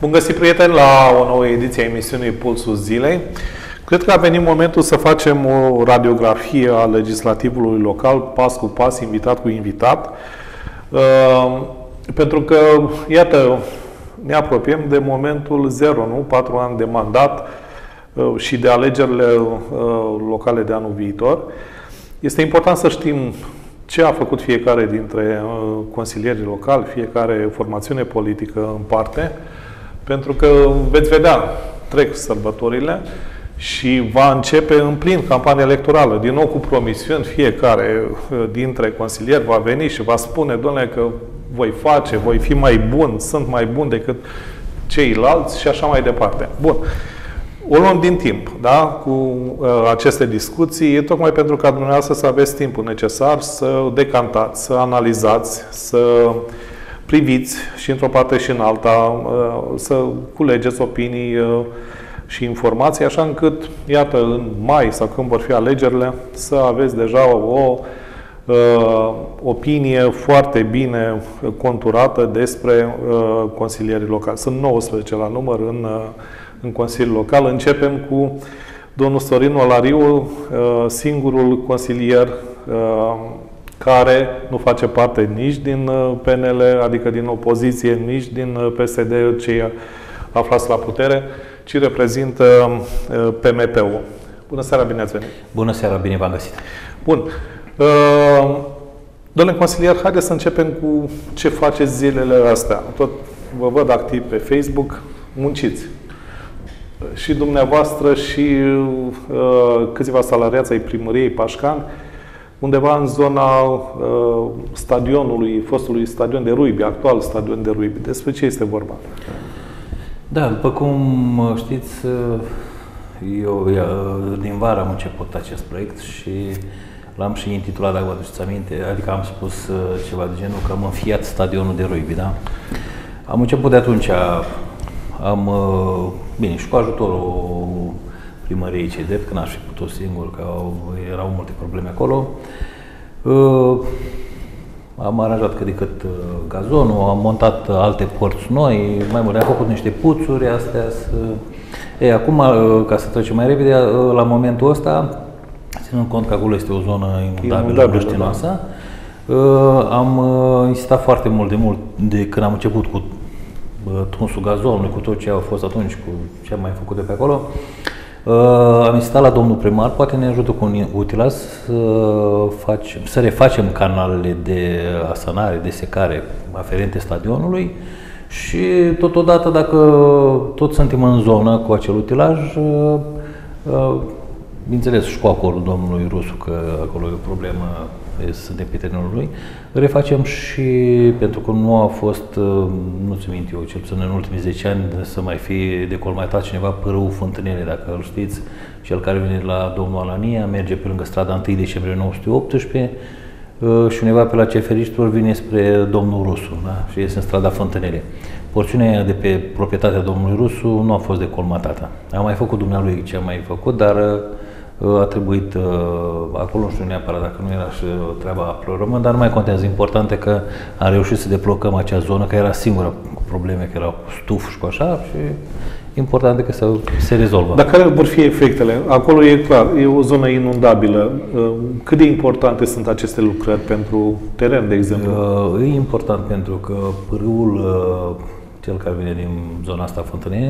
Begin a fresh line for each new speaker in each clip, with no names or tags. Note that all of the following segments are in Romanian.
Bun găsit, prieteni, la o nouă ediție a emisiunii Pulsul Zilei. Cred că a venit momentul să facem o radiografie a legislativului local, pas cu pas, invitat cu invitat. Pentru că, iată, ne apropiem de momentul zero, nu? 4 ani de mandat și de alegerile locale de anul viitor. Este important să știm ce a făcut fiecare dintre consilierii locali, fiecare formațiune politică în parte, pentru că veți vedea, trec sărbătorile și va începe în plin campania electorală, din nou cu promisiuni. Fiecare dintre consilieri va veni și va spune: doamne, că voi face, voi fi mai bun, sunt mai bun decât ceilalți și așa mai departe. Bun. O luăm din timp, da? Cu aceste discuții, tocmai pentru ca dumneavoastră să aveți timpul necesar să decantați, să analizați, să priviți și într-o parte și în alta, să culegeți opinii și informații, așa încât, iată, în mai sau când vor fi alegerile, să aveți deja o opinie foarte bine conturată despre consilierii locali. Sunt 19 la număr în Consiliul Local. Începem cu domnul Sorin Olariu, singurul consilier care nu face parte nici din PNL, adică din opoziție, nici din PSD, cei aflați la putere, ci reprezintă PMP-ul. Bună seara, bine ați venit!
Bună seara, bine v-am găsit!
Bun. Domnule consilier, haideți să începem cu ce faceți zilele astea. Tot vă văd activ pe Facebook, munciți. Și dumneavoastră și câțiva salariați ai primăriei Pașcani, undeva în zona stadionului, fostului stadion de rugby, actual stadion de rugby. Despre ce este vorba?
Da, după cum știți, eu din vară am început acest proiect și l-am și intitulat, dacă vă aduceți aminte, adică am spus ceva de genul că am înfiat stadionul de rugby, da? Am început de atunci, bine, și cu ajutorul primăriei CEDEP, că n-aș fi putut singur, că erau multe probleme acolo. Am aranjat cât de cât gazonul, am montat alte porți noi, mai mult, am făcut niște puțuri, astea. Acum, ca să trecem mai repede, la momentul ăsta, ținând cont că acolo este o zonă inundabilă, răștinoasă, am insistat foarte mult de când am început cu tunsul gazonului, cu tot ce a fost atunci, cu ce am mai făcut de pe acolo. Am insistat la domnul primar, poate ne ajută cu un utilaj să refacem canalele de asanare, de secare aferente stadionului și totodată, dacă tot suntem în zonă cu acel utilaj, bineînțeles și cu acordul domnului Rusu, că acolo e o problemă, suntem pe terenul lui, refacem și pentru că nu a fost, nu ți mint eu, cel puțin în ultimii 10 ani, să mai fi decolmatat cineva pârâul Fântânele, dacă îl știți, cel care vine la domnul Alania, merge pe lângă strada 1 decembrie 1918 și undeva pe la Ceferiștilor vine spre domnul Rusu, da? Și este în strada Fântânele. Porțiunea de pe proprietatea domnului Rusu nu a fost decolmatată. Am mai făcut dumnealui ce am mai făcut, dar a trebuit acolo, nu știu neapărat dacă nu era și treaba plurământ, dar nu mai contează. Important e că am reușit să deblocăm acea zonă, că era singura cu probleme, că era cu stuf și cu așa, și important e că se rezolvă.
Dar care vor fi efectele? Acolo e clar, e o zonă inundabilă. Cât de importante sunt aceste lucrări pentru teren, de exemplu?
E important pentru că pârâul, cel care vine din zona asta Fântânele,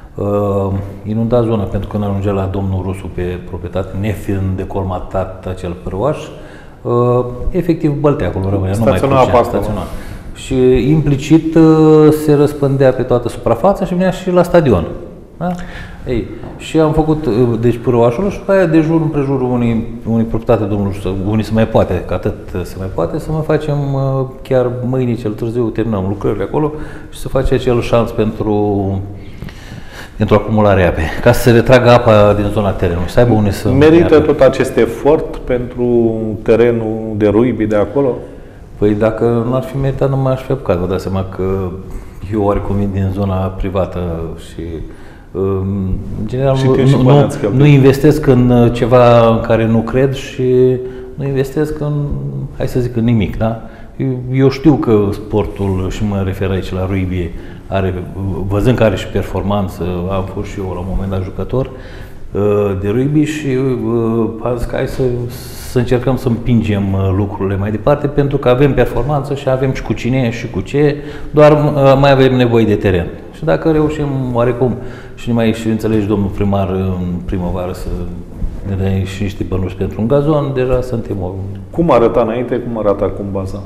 inunda zona, pentru că nu ajungea la domnul Rusu pe proprietate, nefiind decolmatat acel pârâaș, efectiv băltea acolo rămânea, nu mai curgea, staționa. Și implicit se răspândea pe toată suprafața și venea și la stadion. Da? Ei, și am făcut, deci, pârâașul și pe aia de jur împrejurul unei proprietate domnului Rusu, unii se mai poate, că atât se mai poate, să mai facem chiar mâine cel târziu, terminăm lucrările acolo și să face acel șanț pentru acumularea apei, ca să se retragă apa din zona terenului, să aibă unde să...
Merită tot acest efort pentru terenul de rugby de acolo?
Păi dacă nu ar fi meritat, nu m-aș fi apucat. Vă dați seama că eu oricum vin din zona privată și în general nu investesc în ceva în care nu cred și nu investesc în, hai să zic, în nimic, da? Eu știu că sportul, și mă refer aici la rugby, văzând că are și performanță, am fost și eu la un moment dat jucător de rugby și am zis că hai să încercăm să împingem lucrurile mai departe, pentru că avem performanță și avem și cu cine și cu ce, doar mai avem nevoie de teren. Și dacă reușim oarecum și nu mai și înțelegi domnul primar în primăvară să ne dai și niște bănuți pentru un gazon, deja suntem
Cum arăta înainte, cum arată acum baza?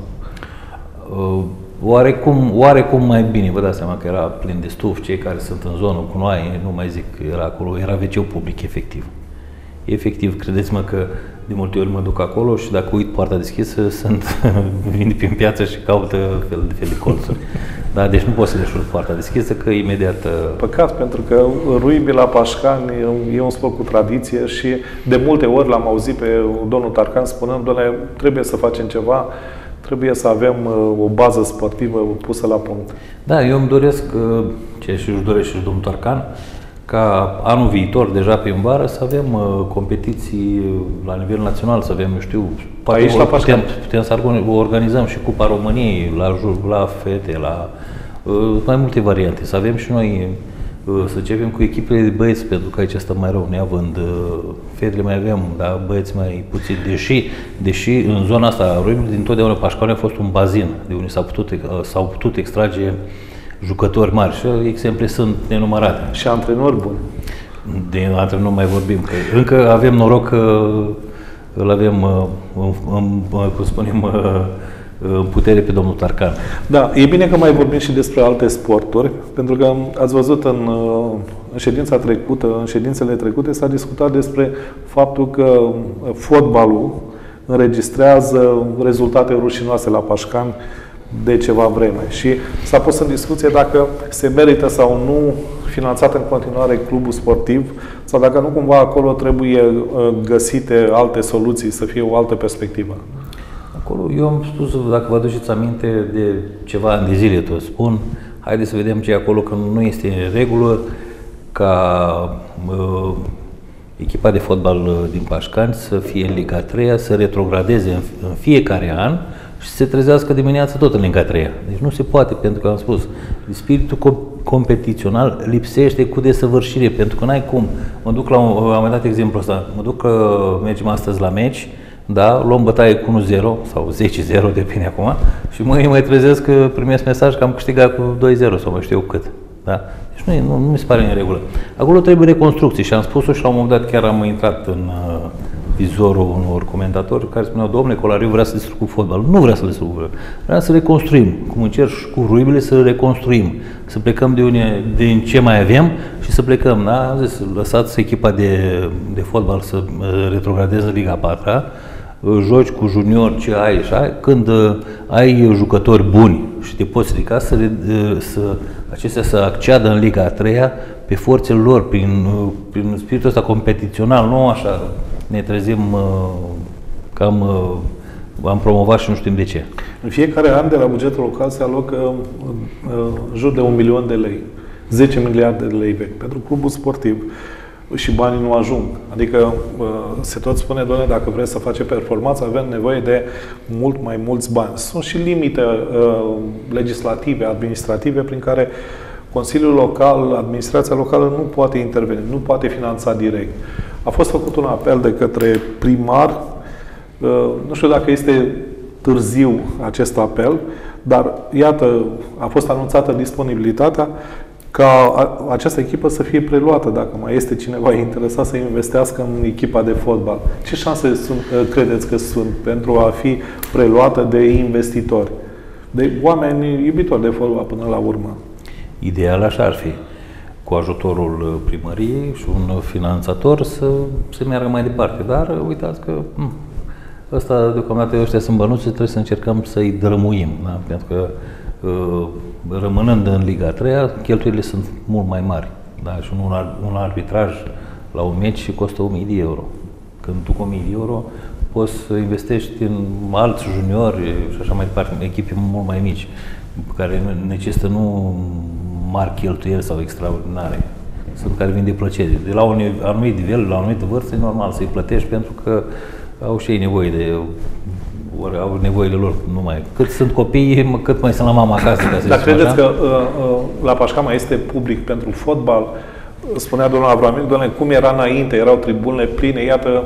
Oarecum mai bine, vă dați seama că era plin de stuf, cei care sunt în zonă cu noi, nu mai zic, era acolo, era WC-ul public, efectiv. Efectiv, credeți-mă că de multe ori mă duc acolo și dacă uit poarta deschisă, vin prin piață și caută fel de colțuri. Da, deci nu pot să le poarta deschisă, că imediat...
Păcat, pentru că rugby la Pașcani e un sport cu tradiție și de multe ori l-am auzit pe domnul Tarcan spunând, doamne, trebuie să facem ceva, trebuie să avem o bază sportivă pusă la punct.
Da, eu îmi doresc, ce și își dorește și domnul Tarcan, ca anul viitor, deja pe vară, să avem competiții la nivel național, să avem, eu știu,
aici la Pașcani
putem să organizăm și Cupa României, la fete, la mai multe variante, să avem și noi, să începem cu echipele de băieți, pentru că aici stăm mai rău, neavând fetele mai avem, dar băieți mai puțin, deși în zona asta, dintotdeauna Pașcani a fost un bazin de unde s-au putut extrage jucători mari și exemple sunt nenumărate. Și
antrenori buni.
De antrenori mai vorbim, că încă avem noroc că îl avem, cum spunem, în putere pe domnul Tarcan.
Da, e bine că mai vorbim și despre alte sporturi, pentru că ați văzut în ședința trecută, în ședințele trecute, s-a discutat despre faptul că fotbalul înregistrează rezultate rușinoase la Pașcani de ceva vreme. Și s-a pus în discuție dacă se merită sau nu finanțat în continuare clubul sportiv sau dacă nu cumva acolo trebuie găsite alte soluții, să fie o altă perspectivă.
Acolo, eu am spus, dacă vă aduceți aminte de ceva ani de zile, tot spun, haideți să vedem ce e acolo, că nu este în regulă ca echipa de fotbal din Pașcani să fie în Liga 3, să retrogradeze în fiecare an și să se trezească dimineața tot în Liga 3. Deci nu se poate, pentru că am spus, spiritul competițional lipsește cu desăvârșire, pentru că n-ai cum. Mă duc la am mai dat exemplu ăsta, mergem astăzi la meci, da, luăm bătaie cu 1-0 sau 10-0, depinde acum, și mâine mai trezesc că primesc mesaj că am câștigat cu 2-0 sau mai știu cât. Da? Deci nu mi se pare în regulă. Acolo trebuie reconstrucții și am spus-o și la un moment dat chiar am intrat în vizorul unor comentatori care spuneau, domnule, Colariu vrea să distrugă fotbalul. Nu vrea să distrugă, vrea să reconstruim. Cum încerc și cu rugby să reconstruim. Să plecăm din ce mai avem și să plecăm. Da? Am zis, lăsați echipa de fotbal să retrogradeze Liga 4, joci cu junior ce ai și ai, când ai jucători buni și te poți ridica, acestea să acceadă în Liga 3 pe forțele lor, prin spiritul ăsta competițional, nu așa ne trezim că am promovat și nu știm de ce.
În fiecare an de la bugetul local se alocă în jur de 1 milion de lei, 10 miliarde de lei vechi pentru clubul sportiv. Și banii nu ajung. Adică se tot spune, doamne, dacă vreți să faceți performanță, avem nevoie de mult mai mulți bani. Sunt și limite legislative, administrative, prin care Consiliul Local, administrația locală nu poate interveni, nu poate finanța direct. A fost făcut un apel de către primar, nu știu dacă este târziu acest apel, dar iată, a fost anunțată disponibilitatea ca această echipă să fie preluată, dacă mai este cineva interesat să investească în echipa de fotbal. Ce șanse credeți că sunt pentru a fi preluată de investitori, de oameni iubitori de fotbal până la urmă?
Ideal așa ar fi, cu ajutorul primăriei și un finanțator să meargă mai departe. Dar uitați că ăsta, deocamdată, ăștia sunt bănuți, trebuie să încercăm să-i dărâmuim. Da? Pentru că rămânând în Liga 3, cheltuielile sunt mult mai mari. Da? Și un arbitraj la un meci costă 1000 de euro. Când tu cu 1000 de euro poți să investești în alți juniori și așa mai departe, în echipe mult mai mici, care necesită nu mari cheltuieli sau extraordinare. Sunt care vin de plăcere. De la un anumit nivel, la o anumită vârstă, e normal să-i plătești pentru că au și ei nevoie de ori au nevoile lor numai. Cât sunt copii, cât mai sunt la mama acasă, ca să
Dar
zicem
credeți
așa.
că la Pașca mai este public pentru fotbal? Spunea domnul Avramil, doamne, cum era înainte, erau tribunele pline, iată,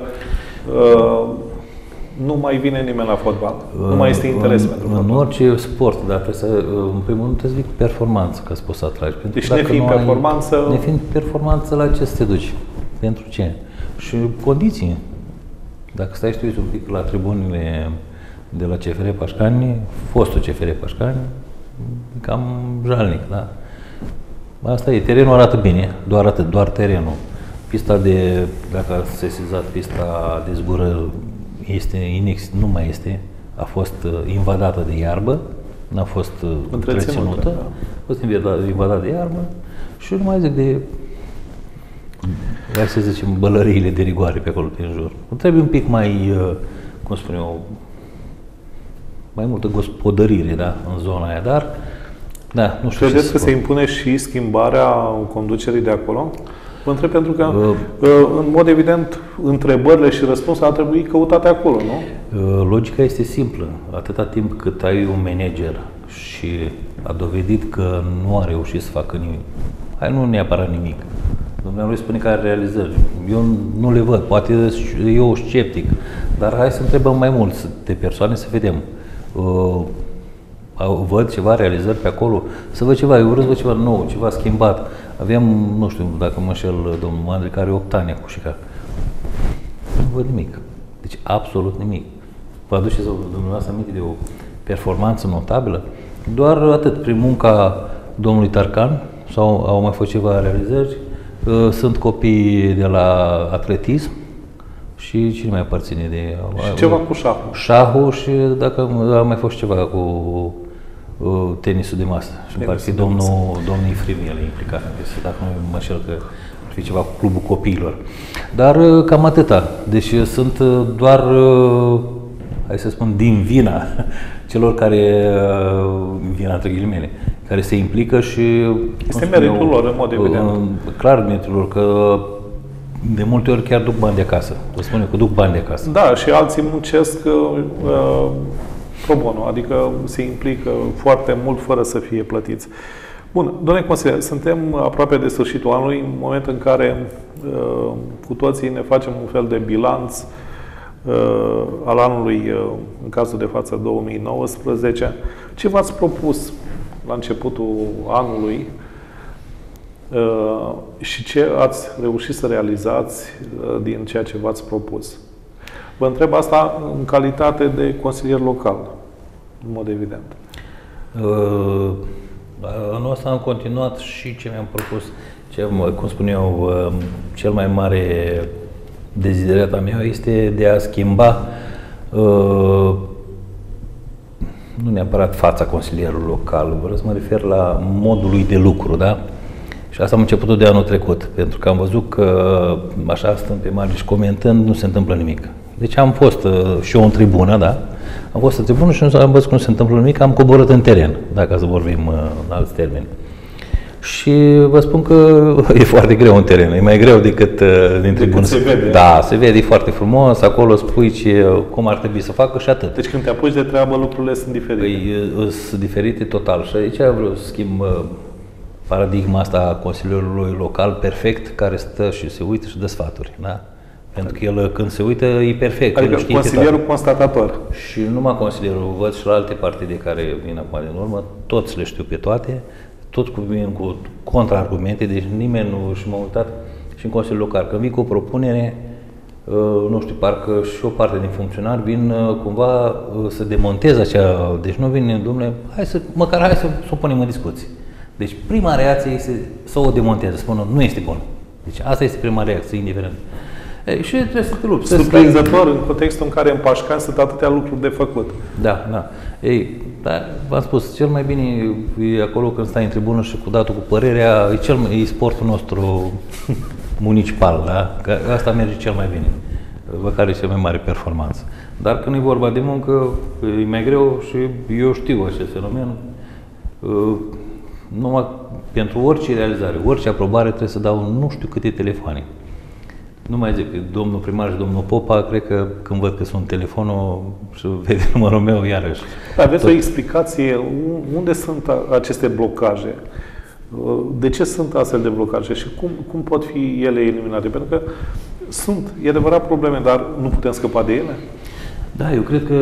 nu mai vine nimeni la fotbal. Nu mai este interes pentru fotbal.
În orice sport, dar trebuie să, în primul rând trebuie să zic performanță, ca să poți să atragi. Pentru
Deci
că
nefiind performanță...
Nefiind performanță, la ce să te duci? Pentru ce? Și condiții. Dacă stai și tu un pic la tribunile de la CFR Pașcani, fostul CFR Pașcani, cam jalnic, da? Asta e, terenul arată bine, doar atât, doar terenul. Pista de, dacă ați sesizat, pista de zbură este nu mai este, a fost invadată de iarbă, n-a fost întreținută, a fost invadată de iarbă și nu mai zic de, hai să zicem, bălăriile de rigoare pe acolo, prin jur. Trebuie un pic mai, cum spun eu, mai multă gospodărire, da, în zona aia, dar, da, nu știu.
Credeți că se impune și schimbarea conducerii de acolo? Vă întreb pentru că, în mod evident, întrebările și răspunsurile ar trebui căutate acolo, nu?
Logica este simplă. Atâta timp cât ai un manager și a dovedit că nu a reușit să facă nimic, hai, nu neapărat nimic. Dumnealui spune că are realizări. Eu nu le văd, poate eu sceptic, dar hai să întrebăm mai mulți de persoane să vedem. Văd ceva realizări pe acolo, să văd ceva, eu vreau să văd ceva nou, ceva schimbat. Aveam, nu știu dacă mă înșel, domnul Mandri, care are 8 ani cu Șica. Nu văd nimic. Deci absolut nimic. Vă aduceți dumneavoastră aminte de o performanță notabilă? Doar atât, prin munca domnului Tarcan, sau au mai fost ceva realizări. Sunt copii de la atletism și cine mai aparține de...
Și ceva cu șahul.
Șahul și dacă a mai fost ceva cu tenisul de masă. Și îmi pare că domnul Ifrimie e implicat. Dacă nu mă înșel că ar fi ceva cu clubul copiilor. Dar cam atâta. Deci sunt doar, hai să spun, din vina celor care, vina între ghilimele, care se implică și...
Este meritul lor, în mod evident.
Clar meritul lor, că de multe ori chiar duc bani de acasă. Vă spun eu că duc bani de acasă.
Da, și alții muncesc pro bono, adică se implică foarte mult fără să fie plătiți. Bun, domnule consilier, suntem aproape de sfârșitul anului, în momentul în care cu toții ne facem un fel de bilanț al anului, în cazul de față 2019. Ce v-ați propus la începutul anului și ce ați reușit să realizați din ceea ce v-ați propus? Vă întreb asta în calitate de consilier local, în mod evident.
Anul ăsta am continuat și ce mi-am propus, cum spun eu, cel mai mare deziderat al meu este de a schimba nu neapărat fața consilierului local, vreau să mă refer la modul lui de lucru, da? Și asta am început de anul trecut, pentru că am văzut că așa stăm pe margine și comentând, nu se întâmplă nimic. Deci am fost și eu în tribună, da? Am fost în tribună și am văzut că nu se întâmplă nimic, am coborât în teren, dacă să vorbim în alți termeni. Și vă spun că e foarte greu în teren, e mai greu decât din tribună.
Se vede.
Da, se vede, e foarte frumos, acolo spui cum ar trebui să facă și atât.
Deci când te apuci de treabă, lucrurile sunt diferite.
Sunt diferite total și aici vreau să schimb paradigma asta a consilierului local perfect, care stă și se uită și dă sfaturi, da? Pentru că el, când se uită, e perfect.
Adică consilierul constatator.
Și numai consilierul, văd și la alte partide care vin acum din urmă, toți le știu pe toate, toți vin cu contraargumente, deci nimeni nu și m-a uitat și în Consiliul Local. Când vin cu o propunere, nu știu, parcă și o parte din funcționari vin cumva să demonteze acea, deci nu vin, domnule, hai să o punem în discuție. Deci prima reacție este să o demonteze, să spună, nu este bun. Deci asta este prima reacție, indiferent. Și trebuie să te lupți.
Surprinzător în contextul în care în Pașcani sunt atâtea lucruri de făcut.
Da, da. Ei, dar v-am spus, cel mai bine e acolo când stai în tribună și cu datul cu părerea, e sportul nostru municipal, da? Că asta merge cel mai bine, care e cel mai mare performanță. Dar când e vorba de muncă, e mai greu și eu știu acest fenomen. Numai pentru orice realizare, orice aprobare trebuie să dau nu știu câte telefoane. Nu mai zic, domnul primar și domnul Popa, cred că când văd că sunt telefonul și vede numărul meu, iarăși.
Aveți o explicație? Unde sunt aceste blocaje? De ce sunt astfel de blocaje și cum pot fi ele eliminate? Pentru că sunt, e adevărat, probleme, dar nu putem scăpa de ele?
Da, eu cred că,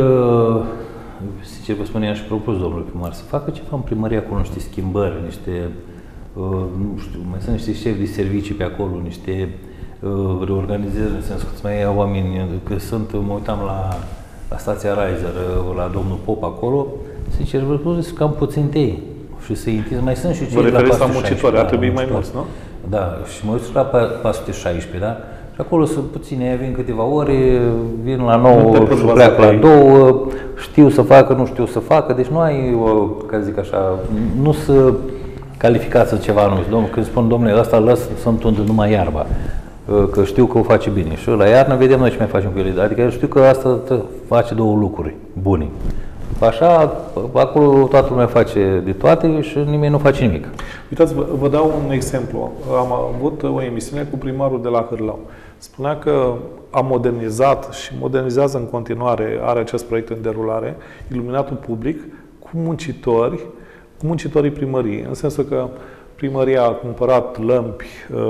sincer vă spun, i-aș propus domnului primar să facă ceva în primărie acolo, niște schimbări, niște, nu știu, mai sunt niște șefi de servicii pe acolo, niște reorganizări, în sensul că îți mai ia oameni, că sunt, mă uitam la stația Reiser, la domnul Pop acolo, sincer vă spun, sunt cam puțin tei. Și să-i întinzi, mai sunt și cei
la 416, ar trebui mai mulți, nu?
Da, și mă uit la 416, da? Și acolo sunt puține, vin câteva ore, vin la 9 și pleacă la 2, știu să facă, nu știu să facă, deci nu ai, ca zic așa, nu să calificați ceva anume. Când spun, domnule, ăsta lăs să-mi tundă numai iarba, că știu că o face bine. Și la iarnă vedem noi ce mai facem cu ele. Adică eu știu că asta face două lucruri bune. Așa, acolo toată lumea face de toate și nimeni nu face nimic.
Uitați, vă dau un exemplu. Am avut o emisiune cu primarul de la Hârlau. Spunea că a modernizat și modernizează în continuare, are acest proiect în derulare, iluminatul public cu muncitorii primăriei. În sensul că primăria a cumpărat lămpi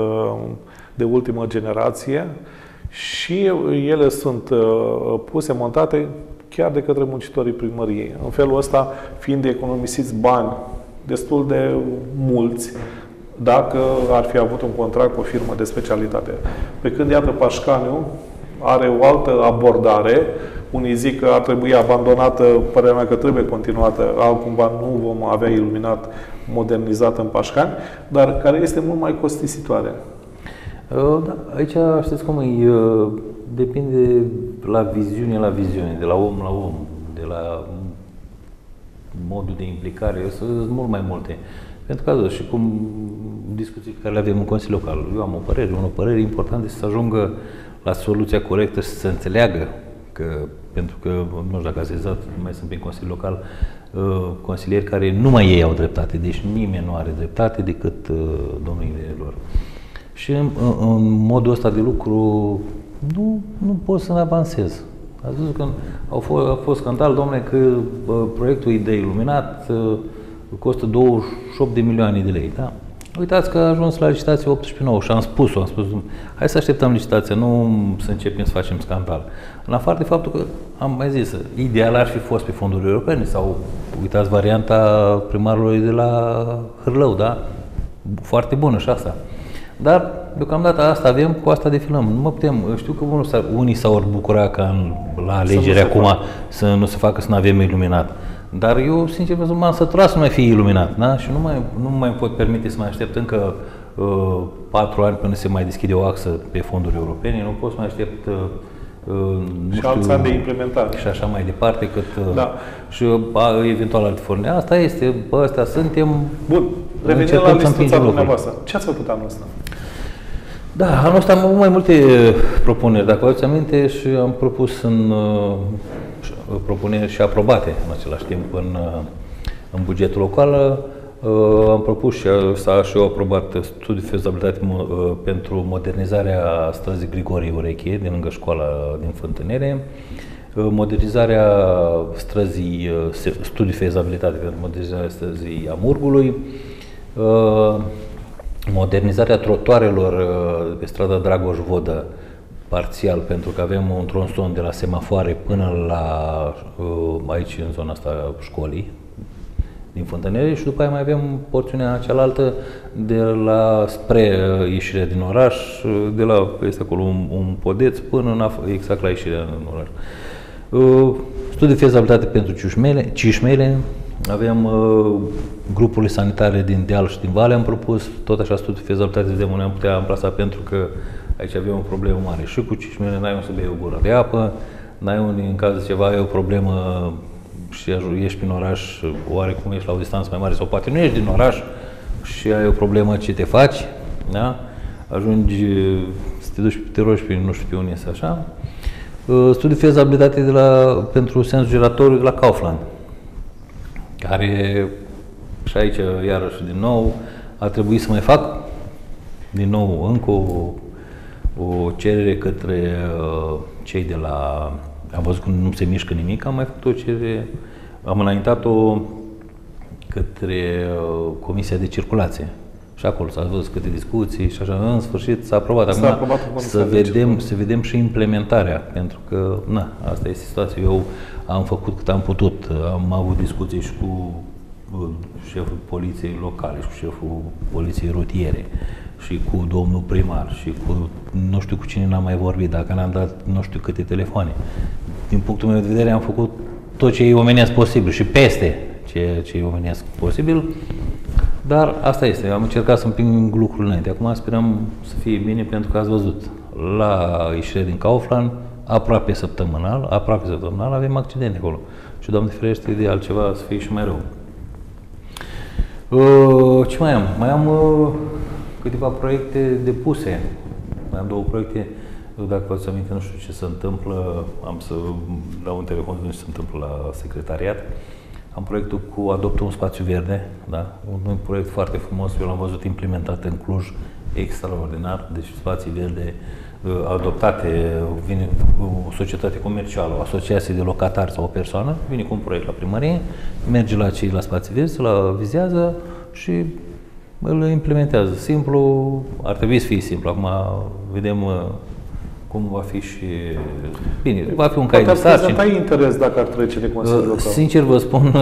de ultimă generație și ele sunt puse, montate chiar de către muncitorii primăriei. În felul ăsta, fiind economisiți bani destul de mulți, dacă ar fi avut un contract cu o firmă de specialitate. Pe când, iată, Pașcaniu are o altă abordare. Unii zic că ar trebui abandonată, părerea mea că trebuie continuată, altcumva nu vom avea iluminat modernizat în Pașcani, dar care este mult mai costisitoare.
Da, aici știți cum e, depinde la viziune, de la om la om, de la modul de implicare, sunt mult mai multe. Pentru că, și cum discuții pe care le avem în Consiliul Local, eu am o părere importantă este să ajungă la soluția corectă și să se înțeleagă că, pentru că, nu știu dacă ați zis, mai sunt pe Consiliul Local, consilieri care numai ei au dreptate, deci nimeni nu are dreptate decât domnile lor. Și în modul ăsta de lucru nu pot să avansez. Ați văzut că a fost scandal, domnule, că proiectul de iluminat costă 28 de milioane de lei. Da? Uitați că a ajuns la licitație 18-9 și am spus, hai să așteptăm licitația, nu să începem să facem scandal. În afară de faptul că, am mai zis, ideal ar fi fost pe fonduri europene sau, uitați, varianta primarului de la Hârlău, da? Foarte bună și asta. Dar, deocamdată, asta avem, cu asta defilăm. Nu mă putem, știu că unii s-au bucurat ca la alegeri acum să nu se facă, să nu avem iluminat. Dar eu, sincer, m-am săturat să nu mai fie iluminat, da? Și nu mai pot permite să mai aștept încă 4 ani până se mai deschide o axă pe fonduri europene. Nu pot să mai aștept
și alți ani de implementare.
Și așa mai departe, cât
da.
Și eventual alte forme. Asta este, astea suntem.
Bun, revenim la listuța dumneavoastră. Ce ați făcut anul ăsta?
Da, anul ăsta am avut mai multe propuneri, dacă vă aduceți aminte, și am propus în propuneri și aprobate în același timp în bugetul local. Am propus și s-a și aprobat studiul de fezabilitate pentru modernizarea străzii Grigorie Ureche, din lângă școala din Fântânere, modernizarea străzii, studiul de fezabilitate pentru modernizarea străzii Amurgului, modernizarea trotuarelor pe strada Dragoș Vodă, parțial, pentru că avem un tronson de la semafoare până la aici, în zona asta școlii, din Fântânere, și după aia mai avem porțiunea cealaltă de la spre ieșirea din oraș, de la, este acolo un podeț până exact la ieșirea din oraș. Studiul de fezabilitate pentru Cișmele, avem grupurile sanitare din deal și din vale, am propus tot așa studiul de fezabilitate, vedem unde am putea amplasa, pentru că aici avem o problemă mare și cu Cișmele, n-ai unde să bei o gură de apă, n-ai unde, în caz de ceva, e o problemă și ești prin oraș, oarecum ești la o distanță mai mare, sau poate nu ești din oraș și ai o problemă, ce te faci, da? Ajungi să te duci, te rogi pe nu știu pe unde, așa. Studiul de fezabilitate pentru sens giratoriu de la Kaufland, care și aici, iarăși din nou, a trebuit să mai fac din nou încă o cerere către cei de la... Am văzut că nu se mișcă nimic, am mai făcut o cerere, am înaintat-o către Comisia de Circulație. Și acolo s-a văzut câte discuții și așa, în sfârșit s-a aprobat. Acum să vedem și implementarea, pentru că, asta este situația. Eu am făcut cât am putut, am avut discuții și cu șeful poliției locale și cu șeful poliției rutiere și cu domnul primar și cu nu știu cu cine n-am mai vorbit, dacă n-am dat nu știu câte telefoane. Din punctul meu de vedere am făcut tot ce e omenesc posibil și peste ce e omenesc posibil, dar asta este. Am încercat să împing lucrurile înainte. Acum sperăm să fie bine, pentru că ați văzut la ieșirea din Kaufland, aproape săptămânal avem accidente acolo. Și Doamne ferește de altceva să fie și mai rău. Ce mai am? Mai am câteva proiecte depuse. Mai am 2 proiecte. Dacă vă ați aminte, nu știu ce se întâmplă, am să dau un telefon ce se întâmplă la secretariat. Am proiectul cu Adoptă un spațiu verde, da? Un proiect foarte frumos, eu l-am văzut implementat în Cluj, extraordinar, deci spații verde adoptate, vine o societate comercială, o asociație de locatari sau o persoană, vine cu un proiect la primărie, merge la cei la spații verzi, la vizează și îl implementează. Simplu, ar trebui să fie simplu. Acum vedem cum va fi și... Bine, va fi un cai de sarcini.
Poate ar interes dacă ar trece de Consiliul Local.
Sincer vă spun,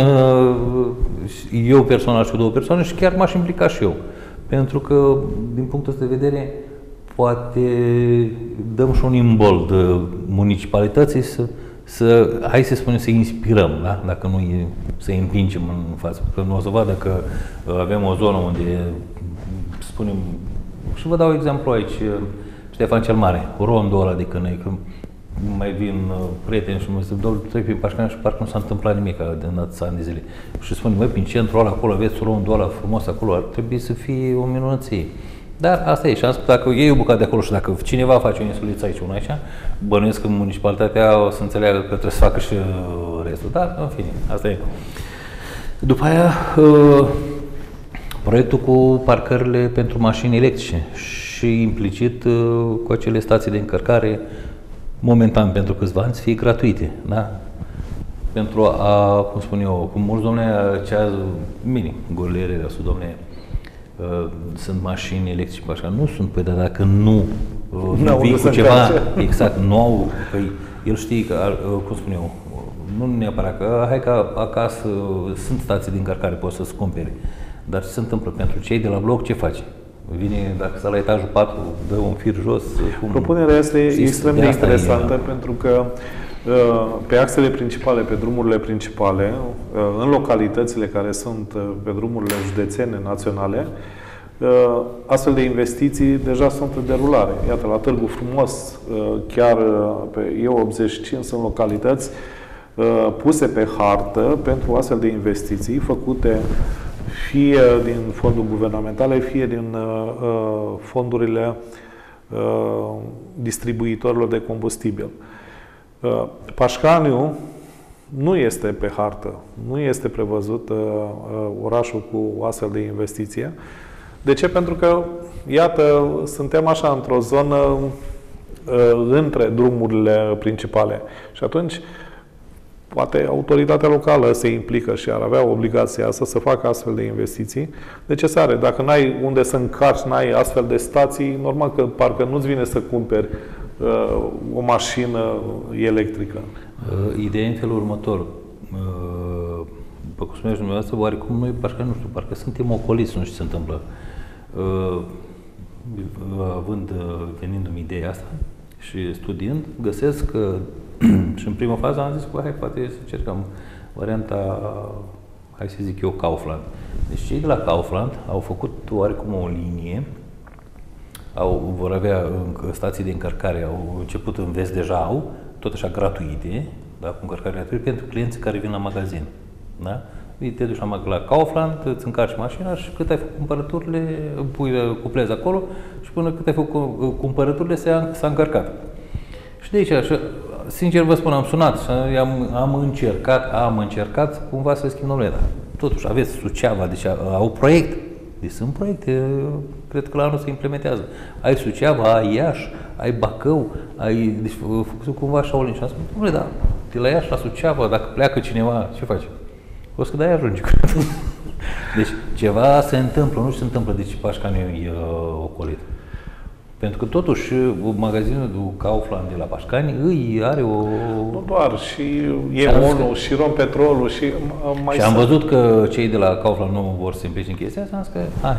eu personal și 2 persoane și chiar m-aș implica și eu. Pentru că, din punctul ăsta de vedere, poate dăm și un imbold municipalității hai să spunem, să inspirăm, da? Dacă nu să împingem în față. Că nu o să vadă că avem o zonă unde, spunem, și vă dau exemplu aici, Ștefan cel Mare, cu rondul ăla de Cănăi, când mai vin prieteni și mă zic, domnul, trec prin Pașcani și parcă nu s-a întâmplat nimic din atâția ani de zile. Și spune, măi, prin centrul ăla, acolo aveți rondul ăla frumos acolo, ar trebui să fie o minunăție. Dar asta e, și am spus, dacă iei o bucată de acolo și dacă cineva face o insuliță aici, una aici, bănuiesc că municipalitatea o să înțeleagă că trebuie să facă și restul. Dar, în fine, asta e. După aia, proiectul cu parcările pentru mașini electrice și implicit cu acele stații de încărcare, momentan pentru câțiva ani, să fie gratuite. Da? Pentru a, cum spun eu, cum mulți domne, minim, golere, domne, sunt mașini electrice, așa, nu sunt, păi, dar dacă nu vii cu ceva, exact, nu au, păi, el știe că, cum spun eu, nu neapărat că, hai că acasă sunt stații de încărcare, poți să-ți cumperi, dar ce se întâmplă? Pentru cei de la bloc, ce face? Vine, dacă stă la etajul 4, dă un fir jos.
Propunerea asta e extrem de interesantă, pentru că pe axele principale, pe drumurile principale, în localitățile care sunt pe drumurile județene, naționale, astfel de investiții deja sunt în derulare. Iată, la Târgu Frumos, chiar pe E85 sunt localități puse pe hartă pentru astfel de investiții făcute fie din fonduri guvernamentale, fie din fondurile distribuitorilor de combustibil. Pașcaniu nu este pe hartă, nu este prevăzut orașul cu o astfel de investiție. De ce? Pentru că, iată, suntem așa într-o zonă între drumurile principale. Și atunci, poate autoritatea locală se implică și ar avea obligația asta să facă astfel de investiții necesare. Dacă n-ai unde să încarci, n-ai astfel de stații, normal că parcă nu-ți vine să cumperi o mașină electrică.
Ideea e în felul următor. După cum spuneți dumneavoastră, oarecum noi, parcă nu știu, parcă suntem ocoliți, nu știu ce se întâmplă. Venindu-mi ideea asta și studiind, găsesc că și în prima fază am zis că hai, poate să încercăm varianta, hai să zic eu, Kaufland. Deci cei de la Kaufland au făcut oarecum o linie, vor avea stații de încărcare, au început în vest deja au, tot așa gratuite, da, cu încărcare gratuită pentru clienții care vin la magazin. Da? Te duci la Kaufland, îți încarci mașina și cât ai făcut cumpărăturile, cuplezi acolo și până cât ai făcut cumpărăturile s-a încărcat. Și de aici, sincer vă spun, am sunat și am încercat cumva să schimb domnule, dar totuși aveți Suceava, deci au proiect. Deci sunt proiecte, cred că la anul se implementează. Ai Suceava, ai Iași, ai Bacău, deci făcut cumva așa o linie. Și am spus, dom'le, da, te la Iași, la Suceava, dacă pleacă cineva, ce faci? O să că de-aia ajungi. Deci ceva se întâmplă, nu se întâmplă de ce Pașcani e ocolit. Pentru că totuși magazinul de Kaufland de la Pașcani îi are o...
Nu doar, și EON-ul, și Rompetrolul, și mai
și am văzut că cei de la Kaufland nu vor să se implice în chestia asta, am zis că hai,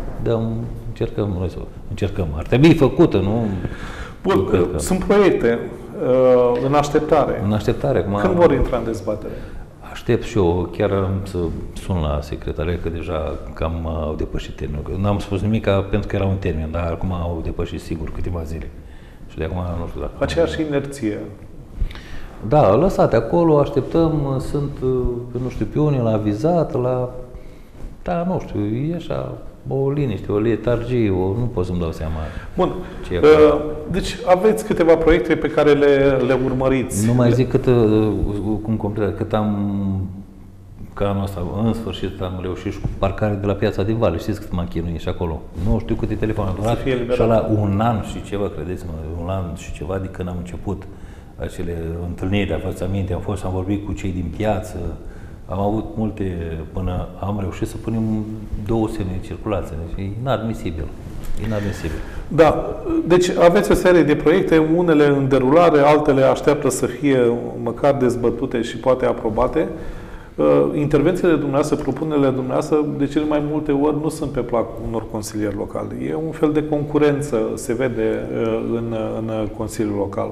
încercăm. Ar trebui făcută, nu?
Bun, sunt proiecte în așteptare.
În așteptare.
Când vor intra în dezbatere?
Aștept și eu, chiar am să sun la secretariat, că deja cam au depășit termenul. N-am spus nimic pentru că era un termen, dar acum au depășit sigur câteva zile. Și de acum nu știu dacă...
Aceeași inerție.
Da, lăsate acolo, așteptăm, sunt, nu știu, pe unii la avizat, da, nu știu, e așa o liniște, o letargie, nu pot să-mi dau seama.
Bun. Deci aveți câteva proiecte pe care le urmăriți.
Nu mai zic cât am, ca anul ăsta, în sfârșit am reușit și cu parcare de la Piața din Vale. Știți cât m-am chinuit și acolo? Nu știu câte telefoane am durat. Și la un an și ceva, credeți-mă, un an și ceva de când am început acele întâlniri, aveți aminte, am vorbit cu cei din piață. Am avut multe, până am reușit să punem 2 semne de circulație. Deci e inadmisibil. Inadmisibil.
Da. Deci aveți o serie de proiecte, unele în derulare, altele așteaptă să fie măcar dezbătute și poate aprobate. Intervențiile dumneavoastră, propunerile dumneavoastră, de cele mai multe ori nu sunt pe placul unor consilieri locali. E un fel de concurență, se vede în Consiliul Local.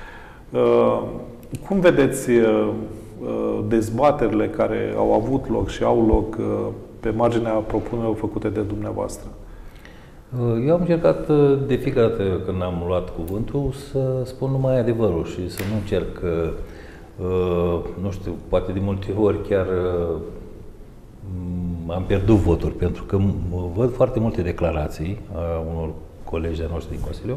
Cum vedeți dezbaterile care au avut loc și au loc pe marginea propunerilor făcute de dumneavoastră?
Eu am încercat de fiecare dată când am luat cuvântul să spun numai adevărul și să nu încerc, nu știu, poate de multe ori chiar am pierdut voturi, pentru că văd foarte multe declarații a unor colegi de noștri din Consiliu.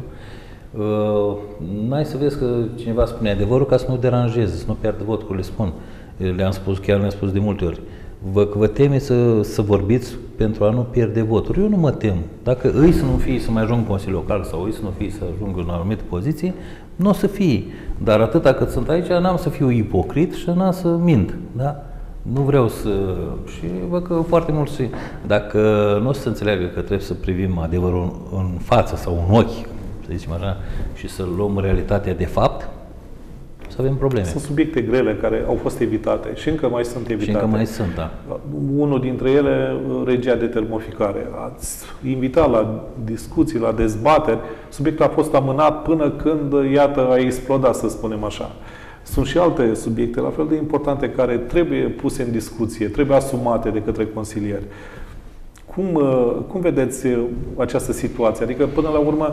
N-ai să vezi că cineva spune adevărul ca să nu deranjeze, să nu pierdă votul, le spun. Le-am spus de multe ori. Vă teme să vorbiți pentru a nu pierde voturi. Eu nu mă tem. Dacă îi să nu fie să mai ajung în Consiliul Local sau îi să nu fie să ajung în anumite poziții, nu o să fie. Dar atâta cât sunt aici, n-am să fiu ipocrit și n-am să mint. Da? Nu vreau să... Și văd că foarte mulți... Dacă nu o să înțeleagă că trebuie să privim adevărul în față sau în ochi, să zicem așa, și să luăm realitatea de fapt, să avem probleme.
Sunt subiecte grele care au fost evitate și încă mai sunt evitate.
Și încă mai sunt, da.
Unul dintre ele, regia de termoficare. Ați invitat la discuții, la dezbateri. Subiectul a fost amânat până când, iată, a explodat, să spunem așa. Sunt și alte subiecte la fel de importante care trebuie puse în discuție, trebuie asumate de către consilieri. Cum vedeți această situație? Adică, până la urmă,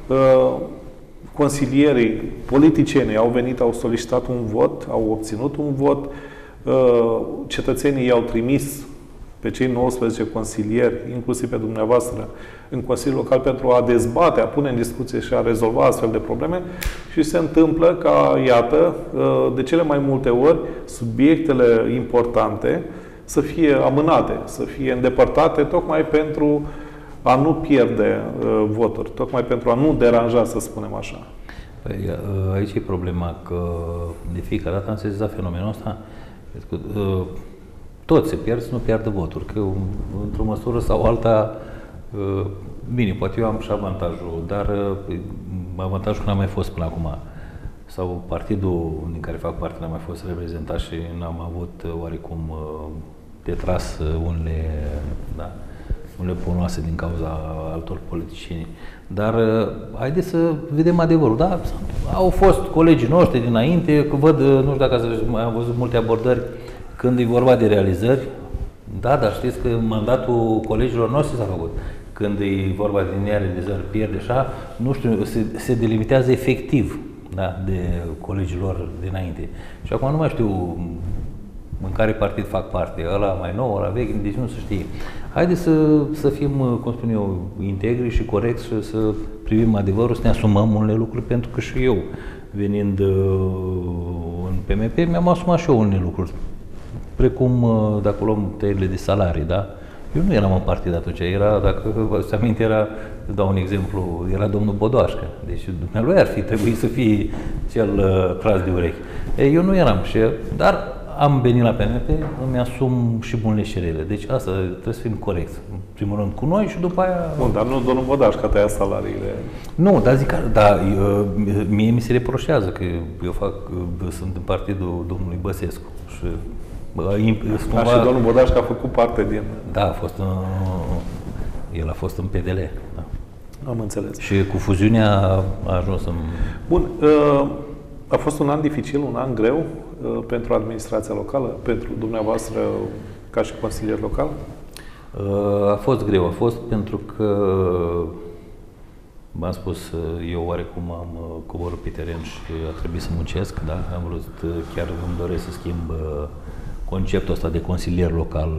consilierii, politicienii au venit, au solicitat un vot, au obținut un vot, cetățenii i-au trimis pe cei 19 consilieri, inclusiv pe dumneavoastră, în Consiliul Local pentru a dezbate, a pune în discuție și a rezolva astfel de probleme și se întâmplă ca, iată, de cele mai multe ori, subiectele importante să fie amânate, să fie îndepărtate, tocmai pentru a nu pierde voturi, tocmai pentru a nu deranja, să spunem așa.
Păi, aici e problema că de fiecare dată am sezizat fenomenul ăsta. Toți se pierd, nu pierdă voturi, că într-o măsură sau alta, bine, poate eu am și avantajul, dar avantajul n-a mai fost până acum. Sau partidul din care fac parte n-a mai fost reprezentat și n-am avut oarecum de tras unele punoase din cauza altor politicieni. Dar haideți să vedem adevărul. Da? Au fost colegii noștri dinainte, că văd, nu știu dacă am văzut multe abordări când e vorba de realizări. Da, dar știți că mandatul colegilor noștri s-a făcut. Când e vorba de nerealizări, pierde așa, nu știu, se delimitează efectiv, da, de colegilor dinainte. Și acum nu mai știu în care partid fac parte, ăla mai nou, ăla vechi, deci nu se știe. Haideți să fim, cum spun eu, integri și corecți și să privim adevărul, să ne asumăm unele lucruri, pentru că și eu, venind în PMP, mi-am asumat și eu unele lucruri. Precum, dacă luăm tăierile de salarii, da? Eu nu eram în partid atunci, era, dacă vă aminte, dau un exemplu, era domnul Bodoașcă. Deci dumnealui ar fi trebuit să fie cel tras de urechi. Eu nu eram, dar am venit la PMP, îmi asum și bunele și rele. Deci asta trebuie să fim corecți. În primul rând cu noi și după aia...
Bun, dar nu domnul Bodoașcă tăia salariile.
Nu, dar zic, mie mi se reproșează că eu sunt în partidul domnului Băsescu. Și
și domnul Bodașcă a făcut parte din...
Da, el a fost în PDL. Da.
Am înțeles.
Și cu fuziunea a ajuns în...
Bun. A fost un an dificil, un an greu pentru administrația locală, pentru dumneavoastră ca și consilier local?
A fost greu. A fost pentru că, v-am spus, eu oarecum am coborât pe teren și a trebuit să muncesc. Da? Am vrut, chiar îmi doresc să schimb conceptul ăsta de consilier local.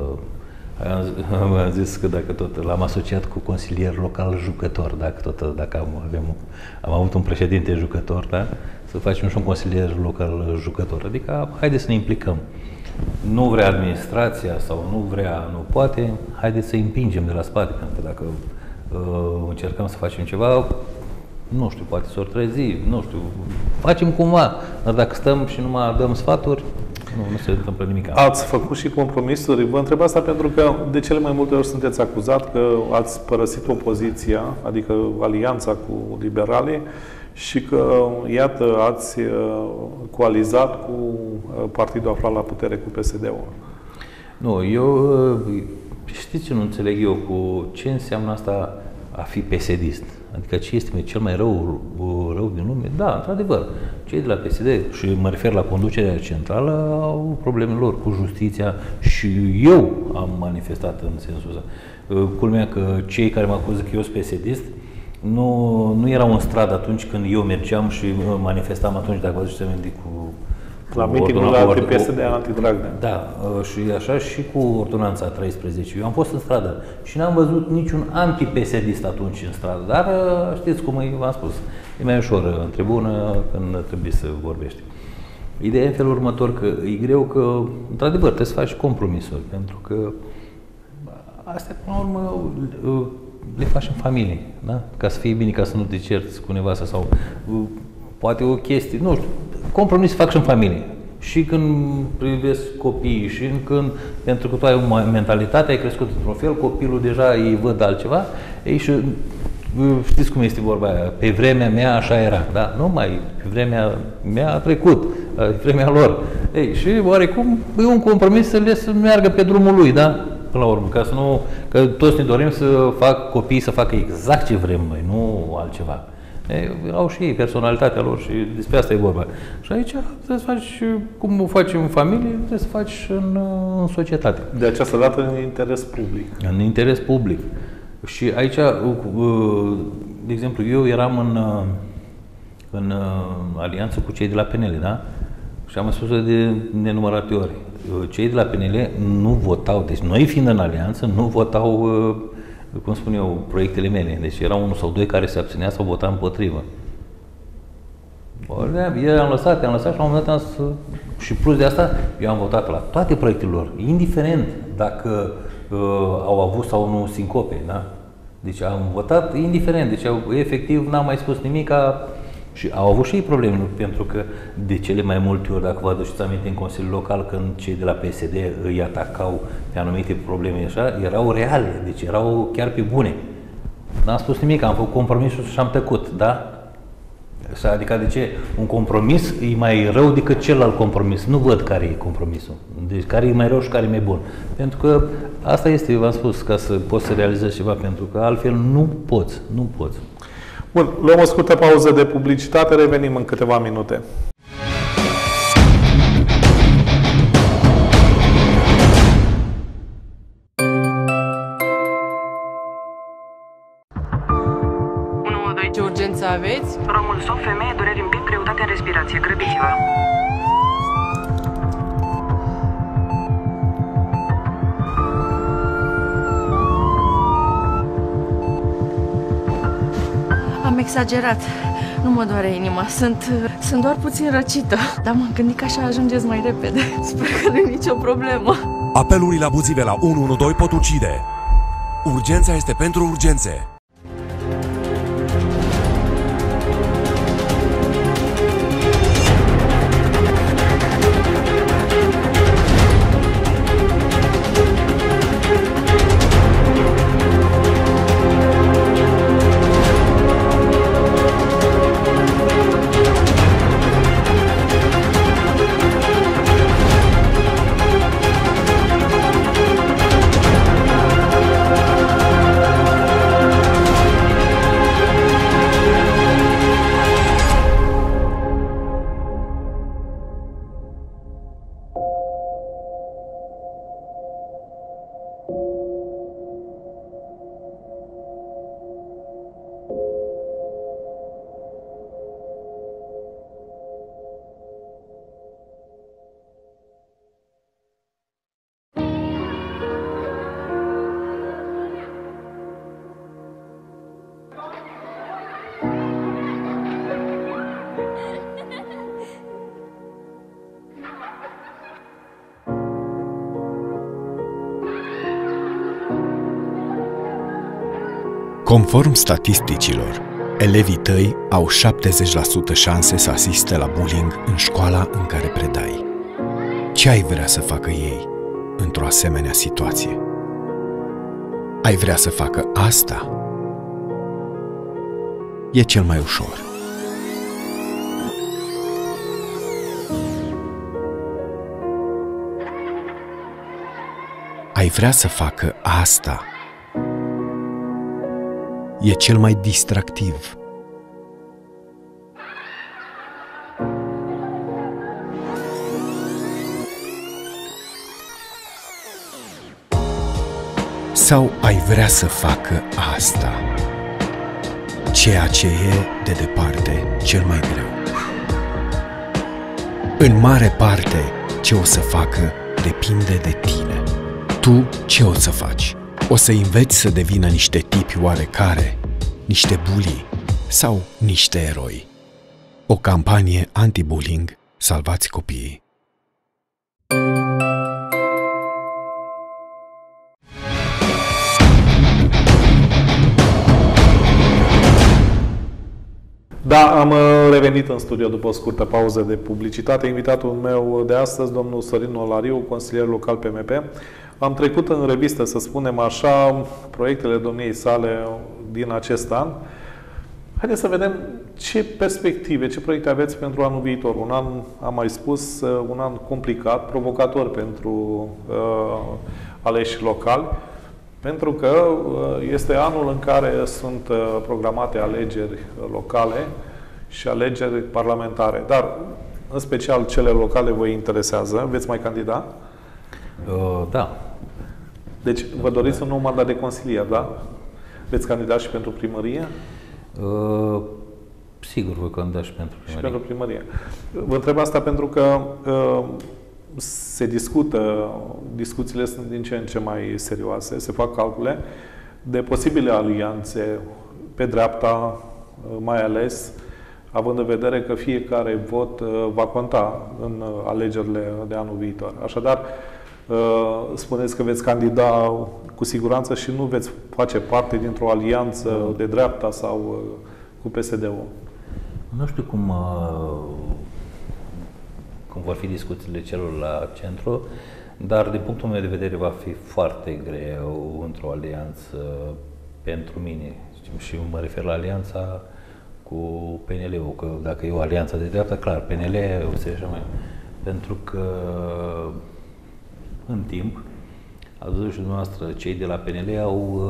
Am zis că dacă tot l-am asociat cu consilier local jucător, dacă am avut un președinte jucător, da? Să facem și un consilier local jucător. Adică, haideți să ne implicăm. Nu vrea administrația sau nu vrea, nu poate, haideți să îi împingem de la spate, pentru că dacă încercăm să facem ceva, nu știu, poate s-or trezi, nu știu, facem cumva, dar dacă stăm și numai dăm sfaturi, nu se întâmplă nimic.
Ați făcut și compromisuri? Vă întreb asta pentru că de cele mai multe ori sunteți acuzat că ați părăsit opoziția, adică alianța cu liberalii, și că, iată, ați coalizat cu partidul aflat la putere, cu PSD-ul.
Nu, știți ce nu înțeleg eu cu ce înseamnă asta a fi PSD-ist? Adică ce este cel mai rău din lume? Da, într-adevăr, cei de la PSD, și mă refer la conducerea centrală, au problemele lor cu justiția și eu am manifestat în sensul ăsta. Culmea că cei care mă acuză că eu sunt PSD-ist nu erau în stradă atunci când eu mergeam și manifestam atunci, dacă vă aduceți aminte, cu
la mitingul anti-PSD, anti-Dragnea.
Da, și așa și cu ordonanța 13. Eu am fost în stradă și n-am văzut niciun anti-PSD-ist atunci în stradă, dar știți cum v-am spus, e mai ușor în tribună când trebuie să vorbești. Ideea e în felul următor, că e greu că, într-adevăr, trebuie să faci compromisuri, pentru că astea, până la urmă, le faci în familie, da? Ca să fie bine, ca să nu te cerți cu nevasta sau poate o chestie, nu știu, compromis fac și în familie. Și când privesc copiii și când, pentru că tu ai o mentalitate, ai crescut într-un fel, copilul deja ei văd altceva, ei și știți cum este vorba aia, pe vremea mea așa era, da? Nu mai, pe vremea mea a trecut, pe vremea lor. Ei, și oarecum e un compromis să meargă pe drumul lui, da? Până la urmă, că toți ne dorim să fac copiii să facă exact ce vrem noi, nu altceva. Au și ei personalitatea lor și despre asta e vorba. Și aici trebuie să faci, cum o faci în familie, trebuie să faci în societate.
De această dată în interes public.
În interes public. Și aici, de exemplu, eu eram în alianță cu cei de la PNL, da? Și am spus de nenumărate ori. Cei de la PNL nu votau, deci noi fiind în alianță, nu votau, cum spun eu, proiectele mele. Deci erau unul sau doi care se abținea sau vota împotrivă. Eu am lăsat și la un moment dat și plus de asta, eu am votat la toate proiectele lor, indiferent dacă au avut sau nu sincope, da? Deci am votat indiferent, deci efectiv n-am mai spus nimic. Și au avut și ei probleme, pentru că de cele mai multe ori, dacă vă aduceți aminte în Consiliul Local, când cei de la PSD îi atacau pe anumite probleme așa, erau reale, deci erau chiar pe bune. N-am spus nimic, am făcut compromisul și am tăcut, da? Adică de ce? Un compromis e mai rău decât celălalt compromis. Nu văd care e compromisul. Deci care e mai rău și care e mai bun. Pentru că asta este, v-am spus, ca să poți să realizezi ceva, pentru că altfel nu poți.
Bun, luăm o scurtă pauză de publicitate, revenim în câteva minute.
Ce urgență aveți?
Romulsof, femeie, dureri în piept, greutate în respirație. Grăbiți-vă!
Am exagerat. Nu mă doare inima. Sunt doar puțin răcită. Dar m-am gândit că așa ajungeți mai repede. Sper că nu e nicio problemă.
Apelurile abuzive la 112 pot ucide. Urgența este pentru urgențe.
Conform statisticilor, elevii tăi au 70% șanse să asiste la bullying în școala în care predai. Ce ai vrea să facă ei într-o asemenea situație? Ai vrea să facă asta? E cel mai ușor. Ai vrea să facă asta? E cel mai distractiv. Sau ai vrea să facă asta? Ceea ce e, de departe, cel mai greu. În mare parte, ce o să facă depinde de tine. Tu ce o să faci? O să înveți să devină niște tipi oarecare, niște bully sau niște eroi. O campanie anti-bullying, salvați copiii.
Da, am revenit în studio după o scurtă pauză de publicitate. Invitatul meu de astăzi, domnul Sorin Olariu, consilier local PMP. Am trecut în revistă, să spunem așa, proiectele domniei sale din acest an. Haideți să vedem ce perspective, ce proiecte aveți pentru anul viitor. Un an, am mai spus, un an complicat, provocator pentru aleși locali, pentru că este anul în care sunt programate alegeri locale și alegeri parlamentare. Dar, în special, cele locale vă interesează. Veți mai candida?
Da.
Deci, vă doriți un nou mandat de consilier, da? Veți candida și pentru primărie?
Sigur, voi candida și pentru primărie.
Și pentru primărie. Vă întreb asta pentru că se discută, discuțiile sunt din ce în ce mai serioase, se fac calcule de posibile alianțe pe dreapta, mai ales având în vedere că fiecare vot va conta în alegerile de anul viitor. Așadar, spuneți că veți candida cu siguranță și nu veți face parte dintr-o alianță de dreapta sau cu PSD-ul.
Nu știu cum vor fi discuțiile celor la centru, dar din punctul meu de vedere va fi foarte greu într-o alianță pentru mine. Și mă refer la alianța cu PNL-ul, că dacă e o alianță de dreapta, clar, PNL o să așa mai... Pentru că în timp, ați văzut și dumneavoastră, cei de la PNL au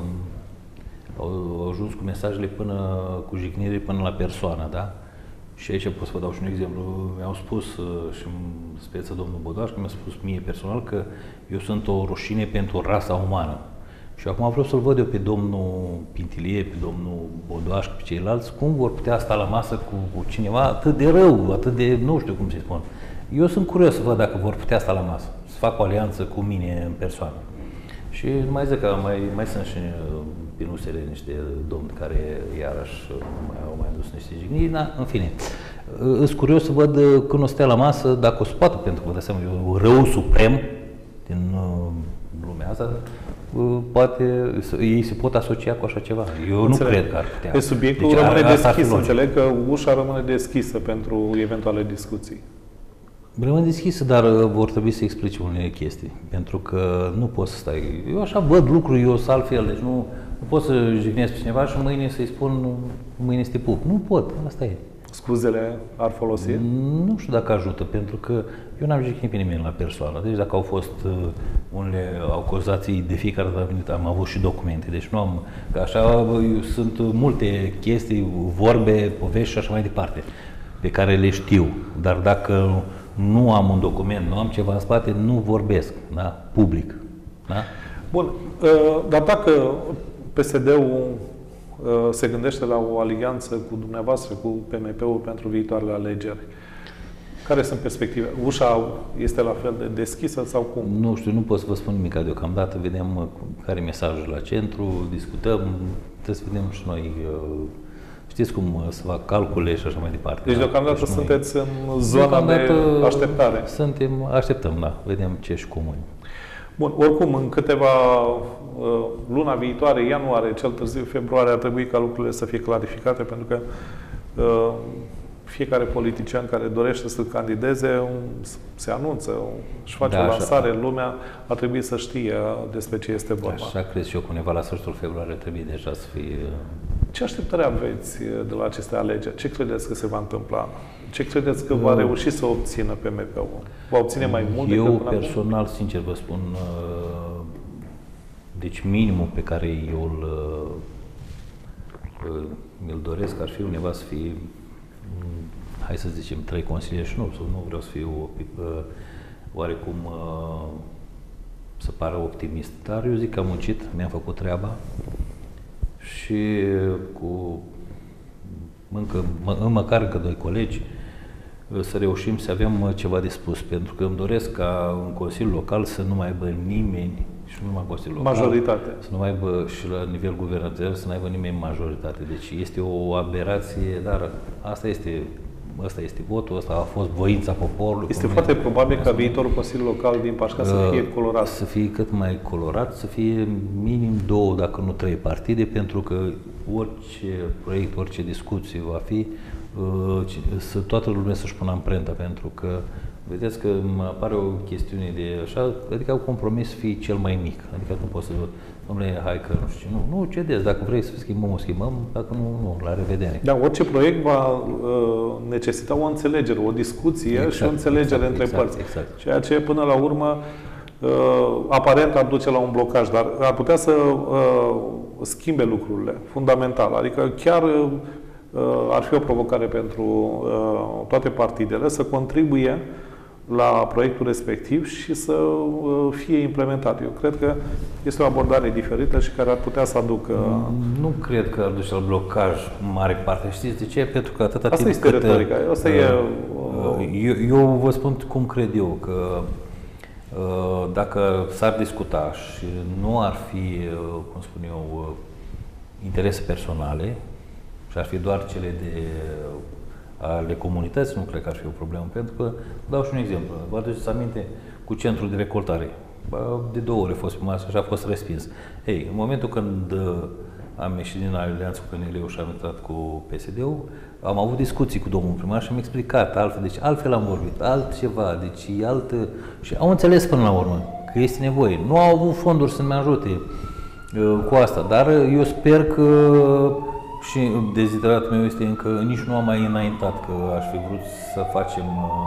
ajuns cu mesajele cu jignire până la persoană, da? Și aici pot să vă dau și un exemplu. Mi-au spus și în speță domnul Bodaș, că mi-a spus mie personal că eu sunt o rușine pentru rasa umană. Și acum vreau să-l văd eu pe domnul Pintilie, pe domnul Bodaș, pe ceilalți, cum vor putea sta la masă cu cineva atât de rău, atât de, nu știu cum să-i spun. Eu sunt curios să văd dacă vor putea sta la masă, să fac o alianță cu mine în persoană. Și mai zic că mai sunt și prin USR niște domni care iarăși au mai dus niște jigniri, dar în fine. Sunt curios să văd când o stea la masă, dacă o să poată, pentru că vă dați seama, e rău suprem, din lumea asta, poate, ei se pot asocia cu așa ceva. Eu nu cred că ar putea.
Deci subiectul rămâne deschis, înțeleg că ușa rămâne deschisă pentru eventuale discuții.
Rămâne deschisă, dar vor trebui să explice unele chestii, pentru că nu poți să stai. Eu așa văd lucruri, eu sunt altfel, deci nu pot să jignesc pe cineva și mâine să-i spun, mâine este pup. Nu pot, asta e. Scuzele
ar folosi?
Nu știu dacă ajută, pentru că eu n-am jignit pe nimeni la persoană. Deci dacă au fost unele acuzații, de fiecare dată am avut și documente. Deci nu am, că așa sunt multe chestii, vorbe, povești și așa mai departe, pe care le știu. Dar dacă nu am un document, nu am ceva în spate, nu vorbesc, da? Public. Da?
Bun, dar dacă PSD-ul se gândește la o alianță cu dumneavoastră, cu PMP-ul pentru viitoarele alegeri, care sunt perspective? Ușa este la fel de deschisă sau cum?
Nu știu, nu pot să vă spun nimic deocamdată. Vedem care e mesajul la centru, discutăm, trebuie să vedem și noi. Știți cum să fac calcule și așa mai departe.
Deci deocamdată deci sunteți în zona de așteptare.
Așteptăm, da. Vedem ce și cum.
Bun, oricum, în câteva luna viitoare, ianuarie, cel târziu februarie, ar trebui ca lucrurile să fie clarificate, pentru că fiecare politician care dorește să candideze se anunță, își face o lansare în lumea, ar trebui să știe despre ce este vorba.
Așa cred și eu, că undeva la sfârșitul februarie trebuie deja să fie...
Ce așteptări aveți de la aceste alegeri? Ce credeți că se va întâmpla? Ce credeți că va reuși să obțină PMP-ul? Va obține mai mult decât până acum?
Eu personal, sincer vă spun, deci minimul pe care eu îl doresc ar fi undeva să fie, hai să zicem, 3 consilieri și nu vreau să fiu oarecum să pară optimist, dar eu zic că am muncit, mi-am făcut treaba și cu măcar încă 2 colegi să reușim să avem ceva de spus, pentru că îmi doresc ca în Consiliul Local să nu mai aibă nimeni, și nu numai Consiliul Local,
majoritate.
Să nu mai aibă și la nivel guvernamental, să nu aibă nimeni majoritate. Deci este o aberație, dar asta este votul, asta a fost voința poporului.
Este foarte probabil ca viitorul Consiliu Local din Pașca să fie colorat.
Să fie cât mai colorat, să fie minim 2, dacă nu 3 partide, pentru că orice proiect, orice discuție va fi, să toată lumea să-și pună amprenta, pentru că vedeți că apare o chestiune de așa, adică un compromis să fie cel mai mic. Adică nu poți să, domnule, hai că nu știu, nu cedeți, dacă vrei să schimbăm, o schimbăm, dacă nu, la revedere.
Dar orice proiect va necesita o înțelegere, o discuție și o înțelegere între părți.
Exact.
Ceea ce până la urmă aparent ar duce la un blocaj, dar ar putea să schimbe lucrurile, fundamental. Adică chiar ar fi o provocare pentru toate partidele să contribuie la proiectul respectiv și să fie implementat. Eu cred că este o abordare diferită și care ar putea să aducă...
Nu cred că ar duce la blocaj în mare parte. Știți de ce? Pentru că atâta
timp
cât...
Asta este retorica. Asta
eu vă spun cum cred eu, că dacă s-ar discuta și nu ar fi, cum spun eu, interese personale, și ar fi doar cele ale comunității, nu cred că ar fi o problemă, pentru că, dau și un exemplu, vă aduceți aminte cu centrul de recoltare, de 2 ori a fost pe masă și a fost respins. Ei, în momentul când am ieșit din alianță cu PNL-ul și am intrat cu PSD-ul, am avut discuții cu domnul primar și am explicat altfel, deci altfel am vorbit, altceva, deci altă... Și au înțeles până la urmă că este nevoie. Nu au avut fonduri să-mi ajute cu asta, dar eu sper că și dezideratul meu este încă, nici nu am mai înaintat, că aș fi vrut să facem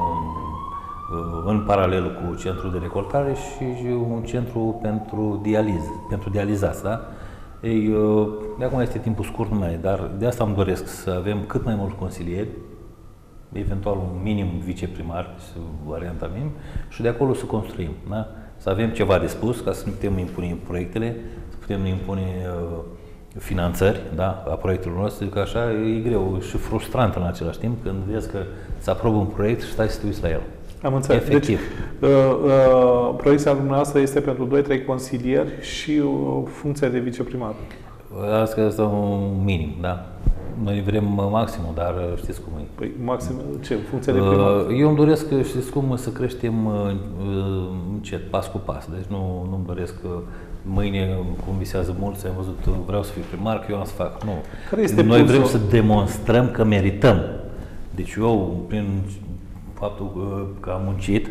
în paralel cu centrul de recoltare și un centru pentru dializați, da? Ei, de acum este timpul scurt numai, dar de asta îmi doresc să avem cât mai mulți consilieri, eventual un minim viceprimar, varianta minim, și de acolo să construim, da? Să avem ceva de spus, ca să nu putem impune proiectele, să putem impune finanțări, da, a proiectelor noastre, că așa e greu și frustrant în același timp când vezi că se aprobă un proiect și stai să te uiți la el.
Am înțeles.
Efectiv.
Deci, proiecția dumneavoastră este pentru 2-3 consilieri și o funcție de viceprimar.
Asta este un minim, da? Noi vrem maximul, dar știți cum e.
Păi maxim ce? În funcție de primar?
Eu îmi doresc, știți cum, să creștem încet, pas cu pas. Deci nu-mi doresc mâine, cum visează mulți, am văzut, vreau să fiu primar, că eu am să fac. Nu. Noi vrem să demonstrăm că merităm. Deci eu, prin faptul că am muncit,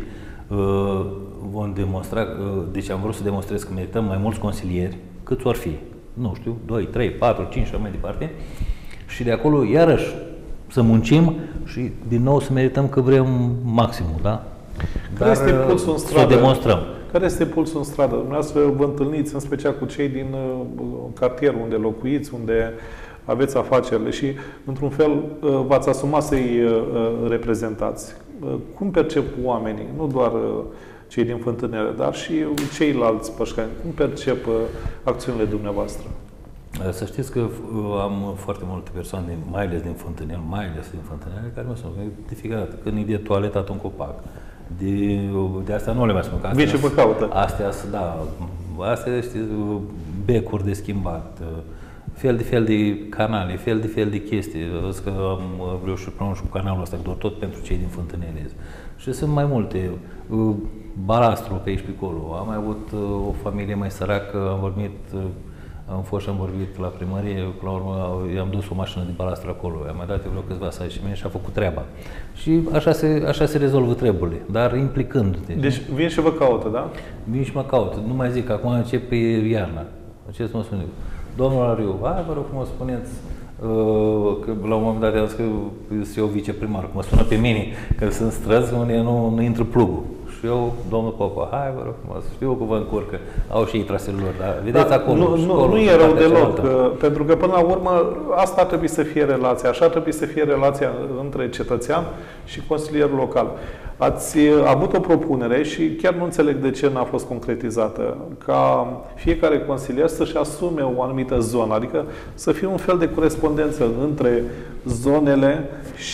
vom demonstra, deci am vrut să demonstrez că merităm mai mulți consilieri, câți or fi. Nu știu, 2, 3, 4, 5 și mai departe. Și de acolo, iarăși, să muncim și din nou să merităm că vrem maximul, da?
Care este pulsul în stradă?
Să demonstrăm.
Care este pulsul în stradă? Dumneavoastră vă întâlniți în special cu cei din cartier unde locuiți, unde aveți afacerile și, într-un fel, v-ați asumat să-i reprezentați. Cum percep oamenii, nu doar cei din Fântânele, dar și ceilalți pășcani, cum percep acțiunile dumneavoastră?
Să știți că am foarte multe persoane, mai ales din Fântânele, care mă spun de fiecare dată, când e de toaletat un copac. De asta nu le mai spun.
Vin și vă caută.
Astea, știți, becuri de schimbat, fel de canale, fel de chestii. Văd că am vreau și cu canalul ăsta, tot pentru cei din Fântânele. Și sunt mai multe. Balastru, pe aici pe acolo. Am mai avut o familie mai săracă, am fost și am vorbit la primărie, la urmă i-am dus o mașină de balastru acolo, i-am mai dat vreo câțiva saci și a făcut treaba. Și așa se rezolvă treburile, dar implicând.
Deci vin și vă caută, da?
Vin și mă caută. Nu mai zic, acum începe iarna. Ce să mă spun eu? Domnul Ariu, vă rog cum mă spuneți, că la un moment dat am zis că sunt eu viceprimar, cum mă sună pe mine, că sunt străzi unde nu intră plugul. Și eu, domnul Popa, hai vă rog frumos, știu că vă încurcă, au și ei trasele lor, dar vedeți acolo.
Nu e rău deloc, pentru că până la urmă asta ar trebui să fie relația, așa ar trebui să fie relația între cetățean și consilierul local. Ați avut o propunere și chiar nu înțeleg de ce n-a fost concretizată, ca fiecare consilier să-și asume o anumită zonă, adică să fie un fel de corespondență între zonele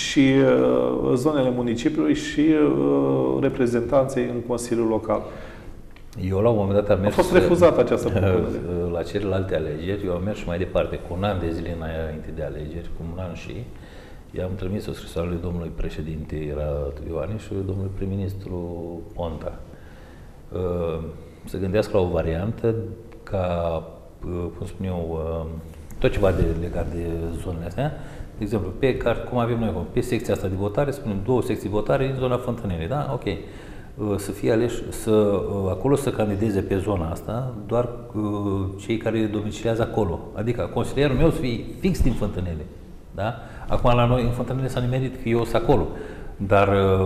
municipiului și reprezentanței în Consiliul Local.
Eu la un moment dat am mers...
A fost refuzată această propunere.
La celelalte alegeri, eu am mers și mai departe, cu un an de zile înainte de alegeri, cu un an și... I-am trimis o scrisoare lui domnului președinte, era Ioane, și domnului prim-ministru Ponta. Să gândească la o variantă ca, cum spun eu, tot ceva legat de zonele astea. De exemplu, cum avem noi acum, pe secția asta de votare, spunem 2 secții de votare în zona Fântânelei, da? Ok. Să fie aleși, acolo să candideze pe zona asta doar cei care domiciliază acolo. Adică consilierul meu să fie fix din Fântânele. Da? Acum la noi în Fântânele s-a nimerit că eu sunt acolo, dar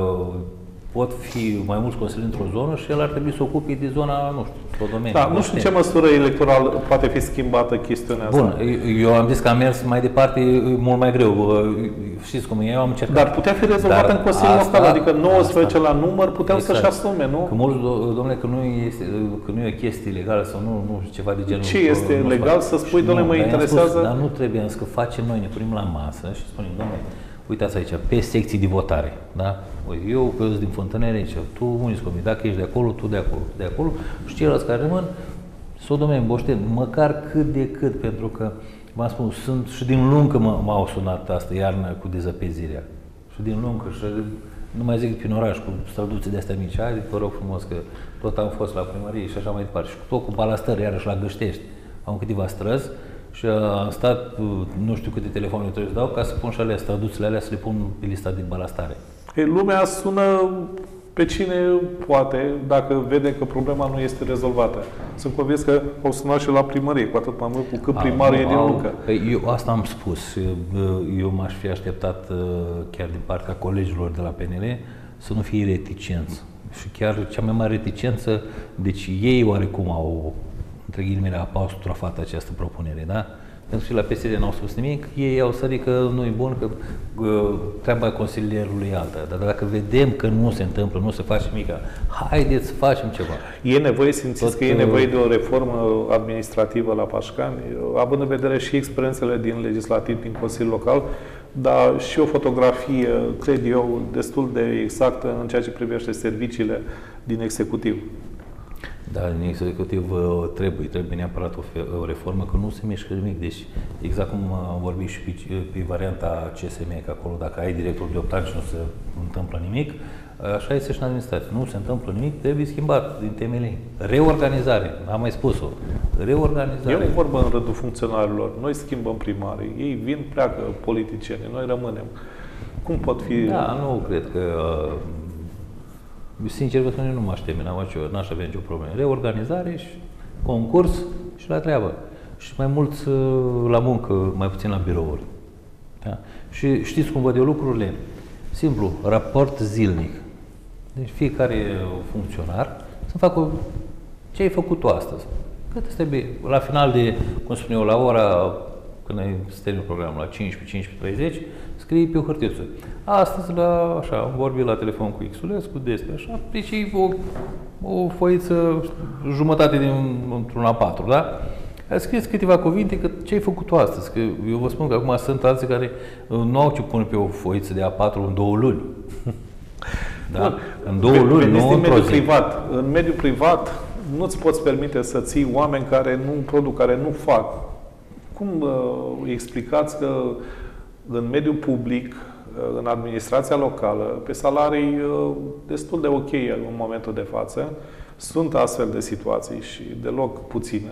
pot fi mai mulți consilieri într-o zonă și el ar trebui să ocupe de zona, nu știu, o domeniu.
Da, nu știu în ce măsură electoral poate fi schimbată chestiunea asta.
Bun, eu am zis că am mers mai departe, mult mai greu. Știți cum e, eu am încercat.
Dar putea fi rezolvată în Consiliul Local, adică 19 la număr puteau să-și asume, nu?
Că mulți, domnule, că nu e o chestie legală sau nu ceva de genul.
Ce este legal să spui, domnule, mă interesează?
Dar nu trebuie, însă că facem noi, ne punem la masă și spunem, domnule, uitați aici, pe secții de votare, da? Eu, că sunt din Fântânele, aici, tu, unii scopii, dacă ești de acolo, tu de acolo, și ceilalți care rămân, s-o domnule Boșten, măcar cât de cât, pentru că, v-am spus, sunt și din Luncă m-au sunat asta iarna cu dezăpezirea. Și din Luncă, și nu mai zic prin oraș, cu străduțe de astea mici, hai, vă rog frumos, că tot am fost la primărie și așa mai departe. Și tot cu balastări, iarăși la Găștești, am câteva străzi, și am stat, nu știu câte telefoane trebuie să dau, ca să pun și alea, traduțele alea, să le pun pe lista de balastare.
Lumea sună pe cine poate, dacă vede că problema nu este rezolvată. Sunt convins că au sunat și la primărie, cu atât mai mult cu cât primarul e din Luncă.
Eu asta am spus. Eu m-aș fi așteptat chiar din partea colegilor de la PNL să nu fie reticenți. Și chiar cea mai mare reticență, deci ei oarecum au, între ghilimele, apostrofat această propunere, da? Pentru că la PSD n-au spus nimic, ei au sărit că nu e bun, că treaba consilierului e alta. Dar dacă vedem că nu se întâmplă, nu se face nimic, haideți să facem ceva.
E nevoie, simțiți că e nevoie de o reformă administrativă la Pașcani, având în vedere și experiențele din legislativ, din Consiliul Local, dar și o fotografie, cred eu, destul de exactă în ceea ce privește serviciile din executiv.
Da, în executiv trebuie neapărat o reformă, că nu se mișcă nimic. Deci, exact cum am vorbit și pe varianta CSM, că acolo dacă ai director de 8 ani și nu se întâmplă nimic, așa este și în administrație. Nu se întâmplă nimic, trebuie schimbat din temelii. Reorganizare, am mai spus-o. Reorganizare.
E o vorbă în rândul funcționarilor. Noi schimbăm primarii, ei vin, pleacă politicienii, noi rămânem. Cum pot fi...
Da, nu cred că... Sincer, vă spun, eu nu mă aștept, n-aș avea nicio problemă. Reorganizare și concurs și la treabă. Și mai mulți la muncă, mai puțin la birouri. Da? Și știți cum văd eu lucrurile? Simplu, raport zilnic. Deci fiecare funcționar să facă ce ai făcut tu astăzi. Cât trebuie, la final de, cum spun eu, la ora, când se termină programul, la 15:30, scrii pe o hârtiuță. Astăzi, așa, am vorbit la telefon cu Xulescu despre așa, deci e o foiță jumătate dintr-un A4, da? Scrieți câteva cuvinte că ce ai făcut tu astăzi. Că eu vă spun că acum sunt alții care nu au ce pune pe o foiță de A4 în 2 luni. Da? În 2 luni, nu într-o zi.
Privat. În mediul privat nu-ți poți permite să ții oameni care nu produc, care nu fac. Cum explicați că în mediul public, în administrația locală, pe salarii destul de ok în momentul de față, sunt astfel de situații și deloc puține?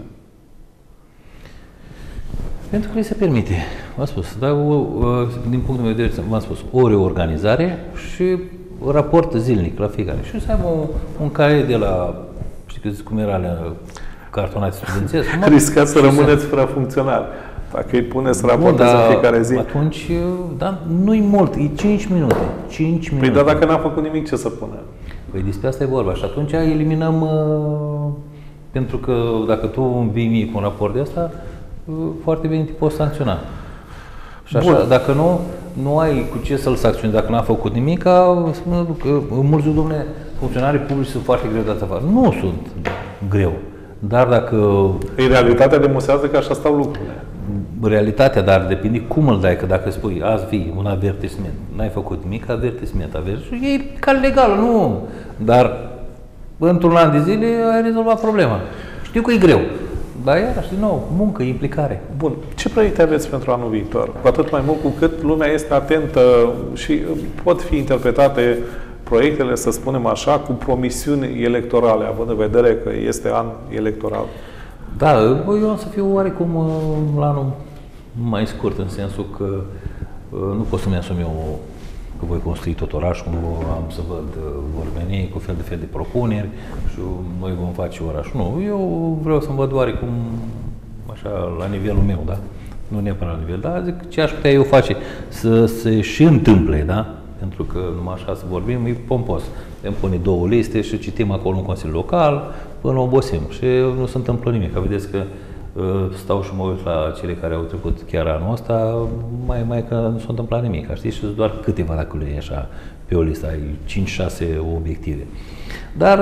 Pentru că li se permite, v-am spus, dar din punctul meu de vedere, v-am spus, o reorganizare și raport zilnic la fiecare. Și să aibă un caiet de la, știi cum era la cartonați studențesc.
Riscați să rămâneți fără funcționar. Dacă îi puneți raportul în fiecare zi.
Atunci, da, nu-i mult, e 5 minute. 5 minute.
Păi, dar dacă n-a făcut nimic, ce să pună?
Păi despre asta e vorba. Și atunci eliminăm, pentru că dacă tu vii mie cu un raport de asta, foarte bine te poți sancționa. Și așa, bun. Dacă nu ai cu ce să-l sancționezi, dacă n-a făcut nimic, spune că mulți, dom'le, funcționarii publici sunt foarte greu dați afară. Nu sunt greu. Dar dacă...
Realitatea demonstrează că așa stau lucrurile.
Realitatea, dar depinde cum îl dai, că dacă spui azi vii un avertisment, n-ai făcut nimic, avertisment, și e cale legală, nu. Dar într-un an de zile ai rezolvat problema. Știu că e greu, dar iarăși, din nou, muncă, implicare.
Bun. Ce proiecte aveți pentru anul viitor? Cu atât mai mult cu cât lumea este atentă și pot fi interpretate proiectele, să spunem așa, cu promisiuni electorale, având în vedere că este an electoral.
Da, eu am să fiu oarecum la anul mai scurt, în sensul că nu pot să-mi asum eu că voi construi tot orașul, am să văd, vor veni cu fel de propuneri și noi vom face orașul. Nu, eu vreau să-mi văd oarecum așa, la nivelul meu, da? Nu neapărat la nivel, dar zic ce aș putea eu face să se și întâmple, da? Pentru că numai așa să vorbim, e pompos. Îmi pune 2 liste și citim acolo în Consiliul Local până obosim și nu se întâmplă nimic. Vedeți că stau și mă uit la cele care au trecut chiar anul ăsta, mai că nu s-a întâmplat nimic. Știți? Și sunt doar câteva, dacă le iei așa pe o listă, ai 5-6 obiective. Dar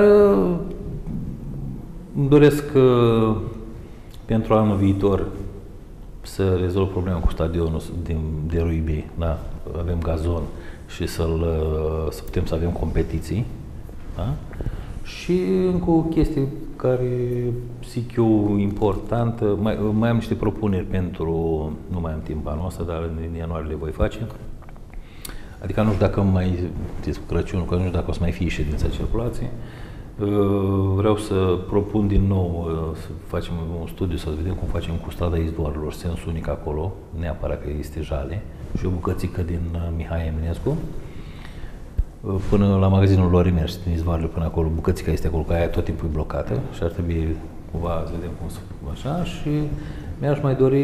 îmi doresc pentru anul viitor să rezolv problema cu stadionul de rugby, da? Avem gazon și să putem să avem competiții, da? Și încă o chestie care zic eu importantă, mai am niște propuneri pentru, nu mai am timp anul ăsta, dar în ianuarie le voi face. Adică nu știu dacă mai, știți cu Crăciunul, că nu știu dacă o să mai fie ședința circulației. Vreau să propun din nou să facem un studiu, să vedem cum facem cu strada Izvoarelor, sens unic acolo, neapărat că este Jale, și o bucățică din Mihai Eminescu, până la magazinul lor mers din Izvoarele până acolo, bucățica este acolo, că aia tot timpul e blocată și ar trebui cumva să vedem cum să așa. Și mi-aș mai dori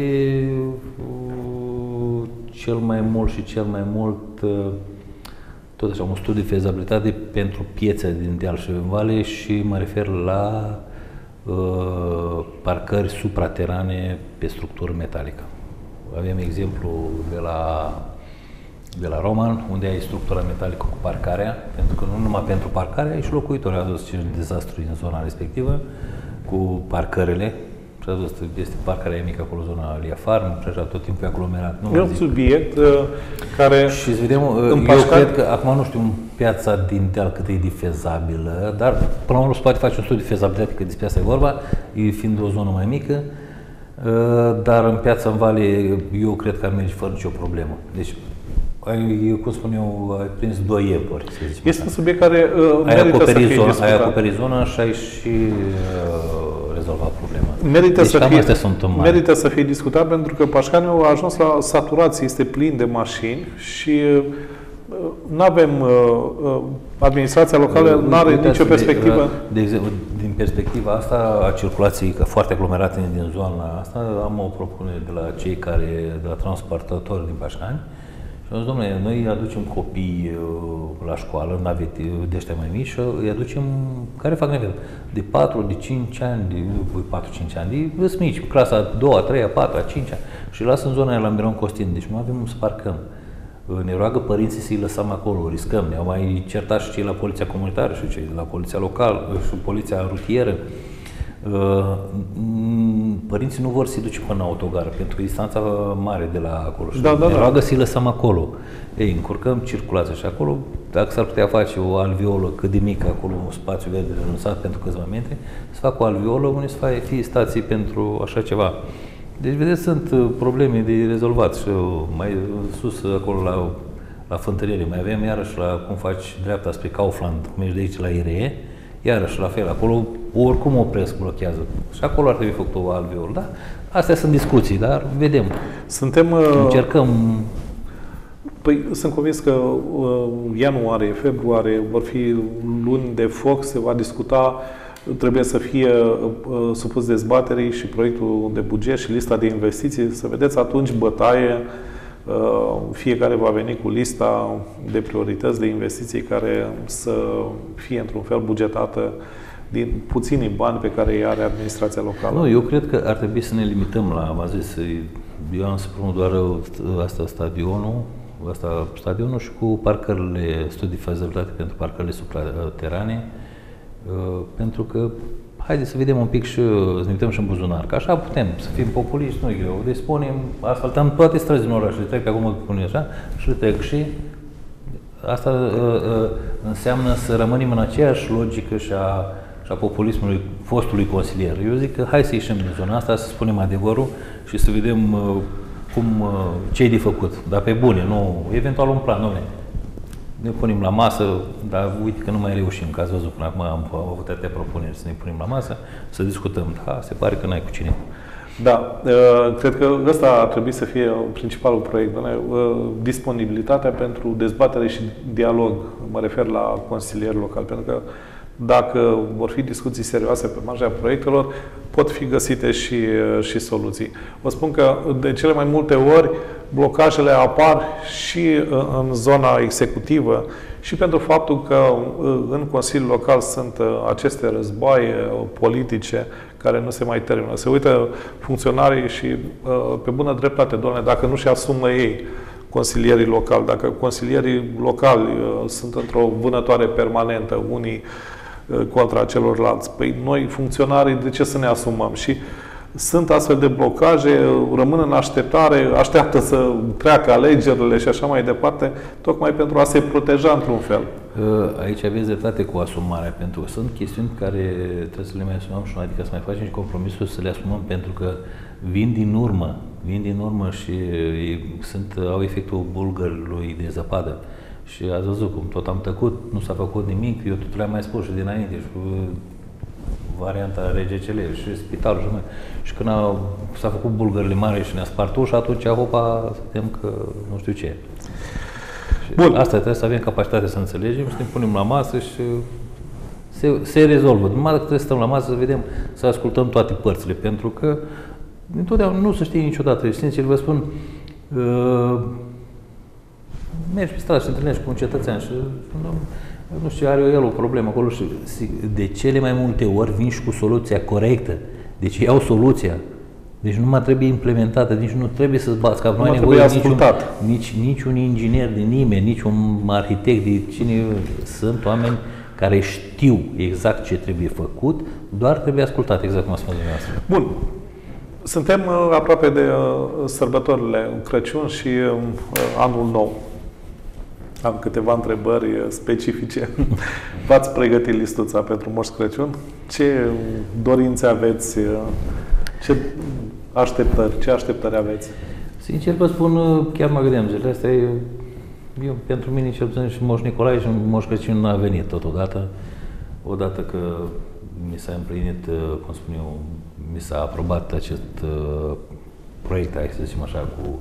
cel mai mult tot așa, un studiu de fezabilitate pentru piețe din deal și în vale și mă refer la parcări supraterane pe structură metalică. Avem exemplu de la Roman, unde ai structura metalică cu parcarea, pentru că nu numai pentru parcare, ai și locuitori. A dus ce dezastru în zona respectivă, cu parcările. este parcarea mică acolo, zona Alia Farm, și așa tot timpul e aglomerat.
E un subiect care...
Și să vedem, eu cred că, acum nu știu piața din Deal cât e de fezabilă, dar până la urmă se poate face un studiu de fezabilitate, că despre asta e vorba, fiind o zonă mai mică, dar în piața în Vale, eu cred că ar merge fără nicio problemă. Deci, cum spun eu, ai prins 2 iepuri, să zicem.
Este un subiect care merită să fie discutat.
Ai acoperit zona și ai și rezolvat problema.
Merită să fie discutat pentru că Pașcaniu a ajuns la saturație, este plin de mașini și nu avem, administrația locală nu are nicio perspectivă.
De exemplu, din perspectiva asta a circulației foarte aglomerate din zona asta, am o propunere de la cei de la transportatori din Pașcani. Și am zis, domnule, noi aducem copii la școală, navete de ăștia mai mici, și îi aducem, care fac navete, de 4, de 5 ani, de 4-5 ani, de mici, clasa a 2-a, 3-a, 4-a, 5-a, și lasă în zona aia la Miron Costin, deci nu avem să parcăm. Ne roagă părinții să-i lăsăm acolo, riscăm, ne-au mai certat și cei la poliția comunitară, și cei la poliția locală, și poliția rutieră. Părinții nu vor să-i duce până în autogar, pentru că distanța mare de la acolo. Ne roagă să-i lăsăm acolo. Ei, încurcăm circulația și acolo, dacă s-ar putea face o alveolă cât de mică, acolo un spațiu verde renunțat pentru câțiva metri, să facă o alveolă unde să fie stații pentru așa ceva. Deci, vedeți, sunt probleme de rezolvat și mai sus, acolo la Fântărele, mai avem iarăși la cum faci dreapta spre Kaufland, cum ești de aici la IRE, iarăși la fel, acolo oricum opresc, blochează. Și acolo ar trebui făcut o alveolă, da? Astea sunt discuții, dar vedem. Încercăm.
Păi sunt convins că ianuarie, februarie vor fi luni de foc, se va discuta, trebuie să fie supus dezbaterii și proiectul de buget și lista de investiții. Să vedeți atunci bătaie, fiecare va veni cu lista de priorități de investiții care să fie într-un fel bugetată din puținii bani pe care îi are administrația locală.
Nu, eu cred că ar trebui să ne limităm la, am zis, eu am să propun doar stadionul și cu parcările, studii fezabilitate pentru parcările supraterane, pentru că haideți să vedem un pic și să ne uităm și în buzunar, că așa putem, să fim populiști, nu e greu. Deci spunem, asfaltăm toate străzi din oraș, le trec pe acum punem așa și le trec și asta înseamnă să rămânem în aceeași logică și a populismului fostului consilier. Eu zic că hai să ieșim din zona asta, să spunem adevărul și să vedem ce-i de făcut, dar pe bune, nu, eventual un plan, dom'le. Ne punem la masă, dar uite că nu mai reușim, că ați văzut până acum am avut atâtea propuneri să ne punem la masă, să discutăm. Da, se pare că n-ai cu cine.
Da, cred că ăsta ar trebui să fie principalul proiect, disponibilitatea pentru dezbatere și dialog, mă refer la consilieri locali, pentru că dacă vor fi discuții serioase pe marginea proiectelor, pot fi găsite și soluții. Vă spun că de cele mai multe ori blocajele apar și în zona executivă și pentru faptul că în Consiliul Local sunt aceste războaie politice care nu se mai termină. Se uită funcționarii și pe bună dreptate, doamne, dacă nu-și asumă ei consilierii locali, dacă consilierii locali sunt într-o vânătoare permanentă, unii contra celorlalți. Păi noi, funcționarii, de ce să ne asumăm? Și sunt astfel de blocaje, rămân în așteptare, așteaptă să treacă alegerile și așa mai departe, tocmai pentru a se proteja într-un fel.
Aici aveți dreptate cu asumarea, pentru că sunt chestiuni care trebuie să le mai asumăm și noi, adică să mai facem și compromisuri să le asumăm, pentru că vin din urmă și au efectul bulgărului de zăpadă. Și ați văzut cum tot am tăcut, nu s-a făcut nimic, eu tot le-am mai spus și dinainte, și varianta RGCL și spitalul și noi. Și când s-a făcut bulgările mari și ne-a spart ușa, atunci hopa, să vedem că nu știu ce. Bun. Asta trebuie să avem capacitate să înțelegem și să ne punem la masă și se rezolvă. Numai dacă trebuie să stăm la masă să vedem, să ascultăm toate părțile, pentru că întotdeauna nu se știe niciodată. Sincer vă spun, mergi pe stradă și te întâlnești cu un cetățean și nu știu, are el o problemă acolo și de cele mai multe ori vin și cu soluția corectă. Deci iau soluția. Deci nu mai trebuie implementată, nici nu trebuie să-ți bați cap. Nu ai nevoie niciun inginer de nimeni, niciun arhitect de cine. Sunt oameni care știu exact ce trebuie făcut, doar trebuie ascultat, exact cum a spus dumneavoastră.
Bun. Suntem aproape de sărbătorile Crăciun și Anul Nou. Am câteva întrebări specifice. V-ați pregătit listuța pentru Moș Crăciun? Ce dorințe aveți? Ce așteptări aveți?
Sincer vă spun, chiar mă gândeam zilele astea. Eu, pentru mine, cel puțin, și Moș Nicolae și Moș Crăciun a venit totodată. Odată că mi s-a împlinit, cum spun eu, mi s-a aprobat acest proiect, hai să zicem așa, cu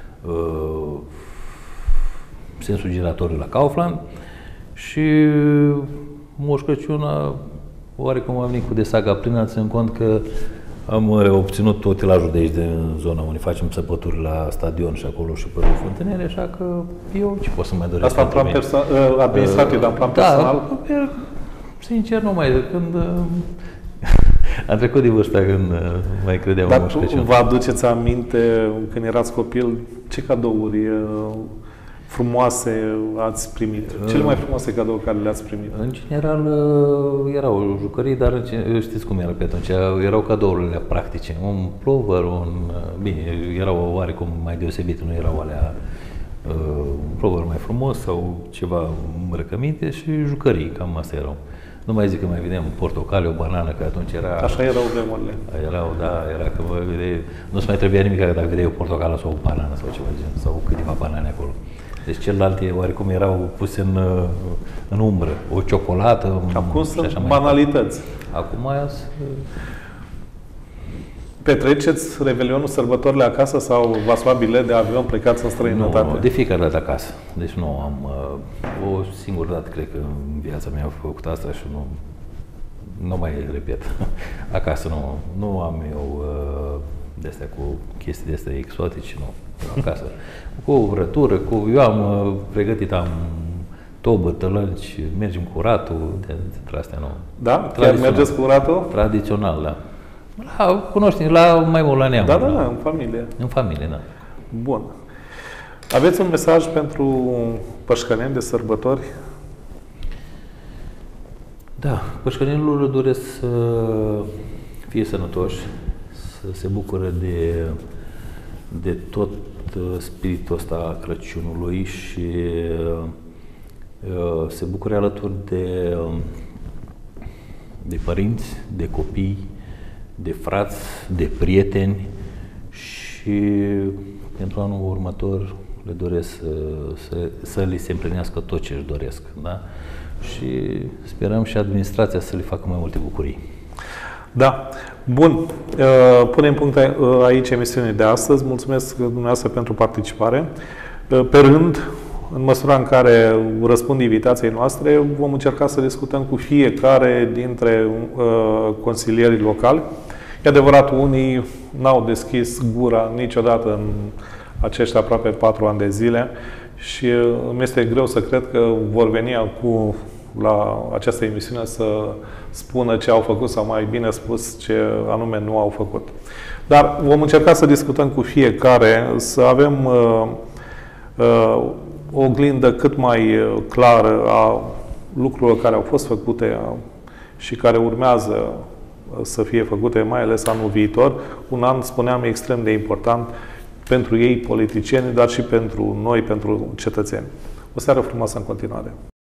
sensul giratoriu la Kaufland și Moș Crăciun oarecum a venit cu desaga plină, ținând cont că am obținut totilajul de aici, de zona unde facem săpături la stadion și acolo și pe Fântânele, așa că eu ce pot să mai doresc?
Asta în plan administrativ, dar în plan personal?
Sincer, nu mai, când am trecut de vârsta când mai credeam în Moș Crăciun.
Vă aduceți aminte, când erați copil, ce cadouri frumoase ați primit? Cele mai frumoase cadouri care le-ați primit?
În general, erau jucării, dar știți cum era pe atunci, erau cadourile practice. Un plover, bine, erau oarecum mai deosebite, nu erau alea un plover mai frumos sau ceva îmbrăcăminte și jucării, cam astea erau. Nu mai zic că mai vedeam portocale, o banană, că atunci era...
Așa erau vremurile.
Era că nu se mai trebuia nimic dacă vedeai o portocală sau o banană sau ceva gen, sau câteva banane acolo. Deci celelalte oarecum erau puse în umbră. O ciocolată.
Acum sunt banalități.
Acum
Petreceți Revelionul, sărbătorile acasă sau v-ați luat bilet de avion, plecați în străinătate?
Nu, de fiecare dată acasă. Deci nu am... O singură dată, cred că în viața mea am făcut asta și nu mai repet. Acasă nu am eu de-astea cu chestii de-astea exotice, nu. Acasă. Cu vrătură, eu am pregătit, am tobă, tălănci, mergem cu ratul, dintre astea nu.
Da? Chiar mergeți cu ratul?
Tradițional, da. Cunoști, mai mult la neam.
Da, în familie.
În familie, da.
Bun. Aveți un mesaj pentru pășcăneni de sărbători?
Da, pășcănenilor doresc să fie sănătoși, să se bucure de tot spiritul ăsta a Crăciunului și se bucure alături de părinți, de copii, de frați, de prieteni și pentru anul următor le doresc să li se împlinească tot ce își doresc. Da? Și sperăm și administrația să le facă mai multe bucurii.
Da. Bun. Punem punct aici emisiunii de astăzi. Mulțumesc dumneavoastră pentru participare. Pe rând, în măsura în care răspund invitației noastre, vom încerca să discutăm cu fiecare dintre consilierii locali. E adevărat, unii n-au deschis gura niciodată în acești aproape 4 ani de zile și îmi este greu să cred că vor veni acum la această emisiune să spună ce au făcut sau, mai bine spus, ce anume nu au făcut. Dar vom încerca să discutăm cu fiecare, să avem o oglindă cât mai clară a lucrurilor care au fost făcute și care urmează să fie făcute, mai ales anul viitor. Un an, spuneam, extrem de important pentru ei, politicieni, dar și pentru noi, pentru cetățeni. O seară frumoasă în continuare!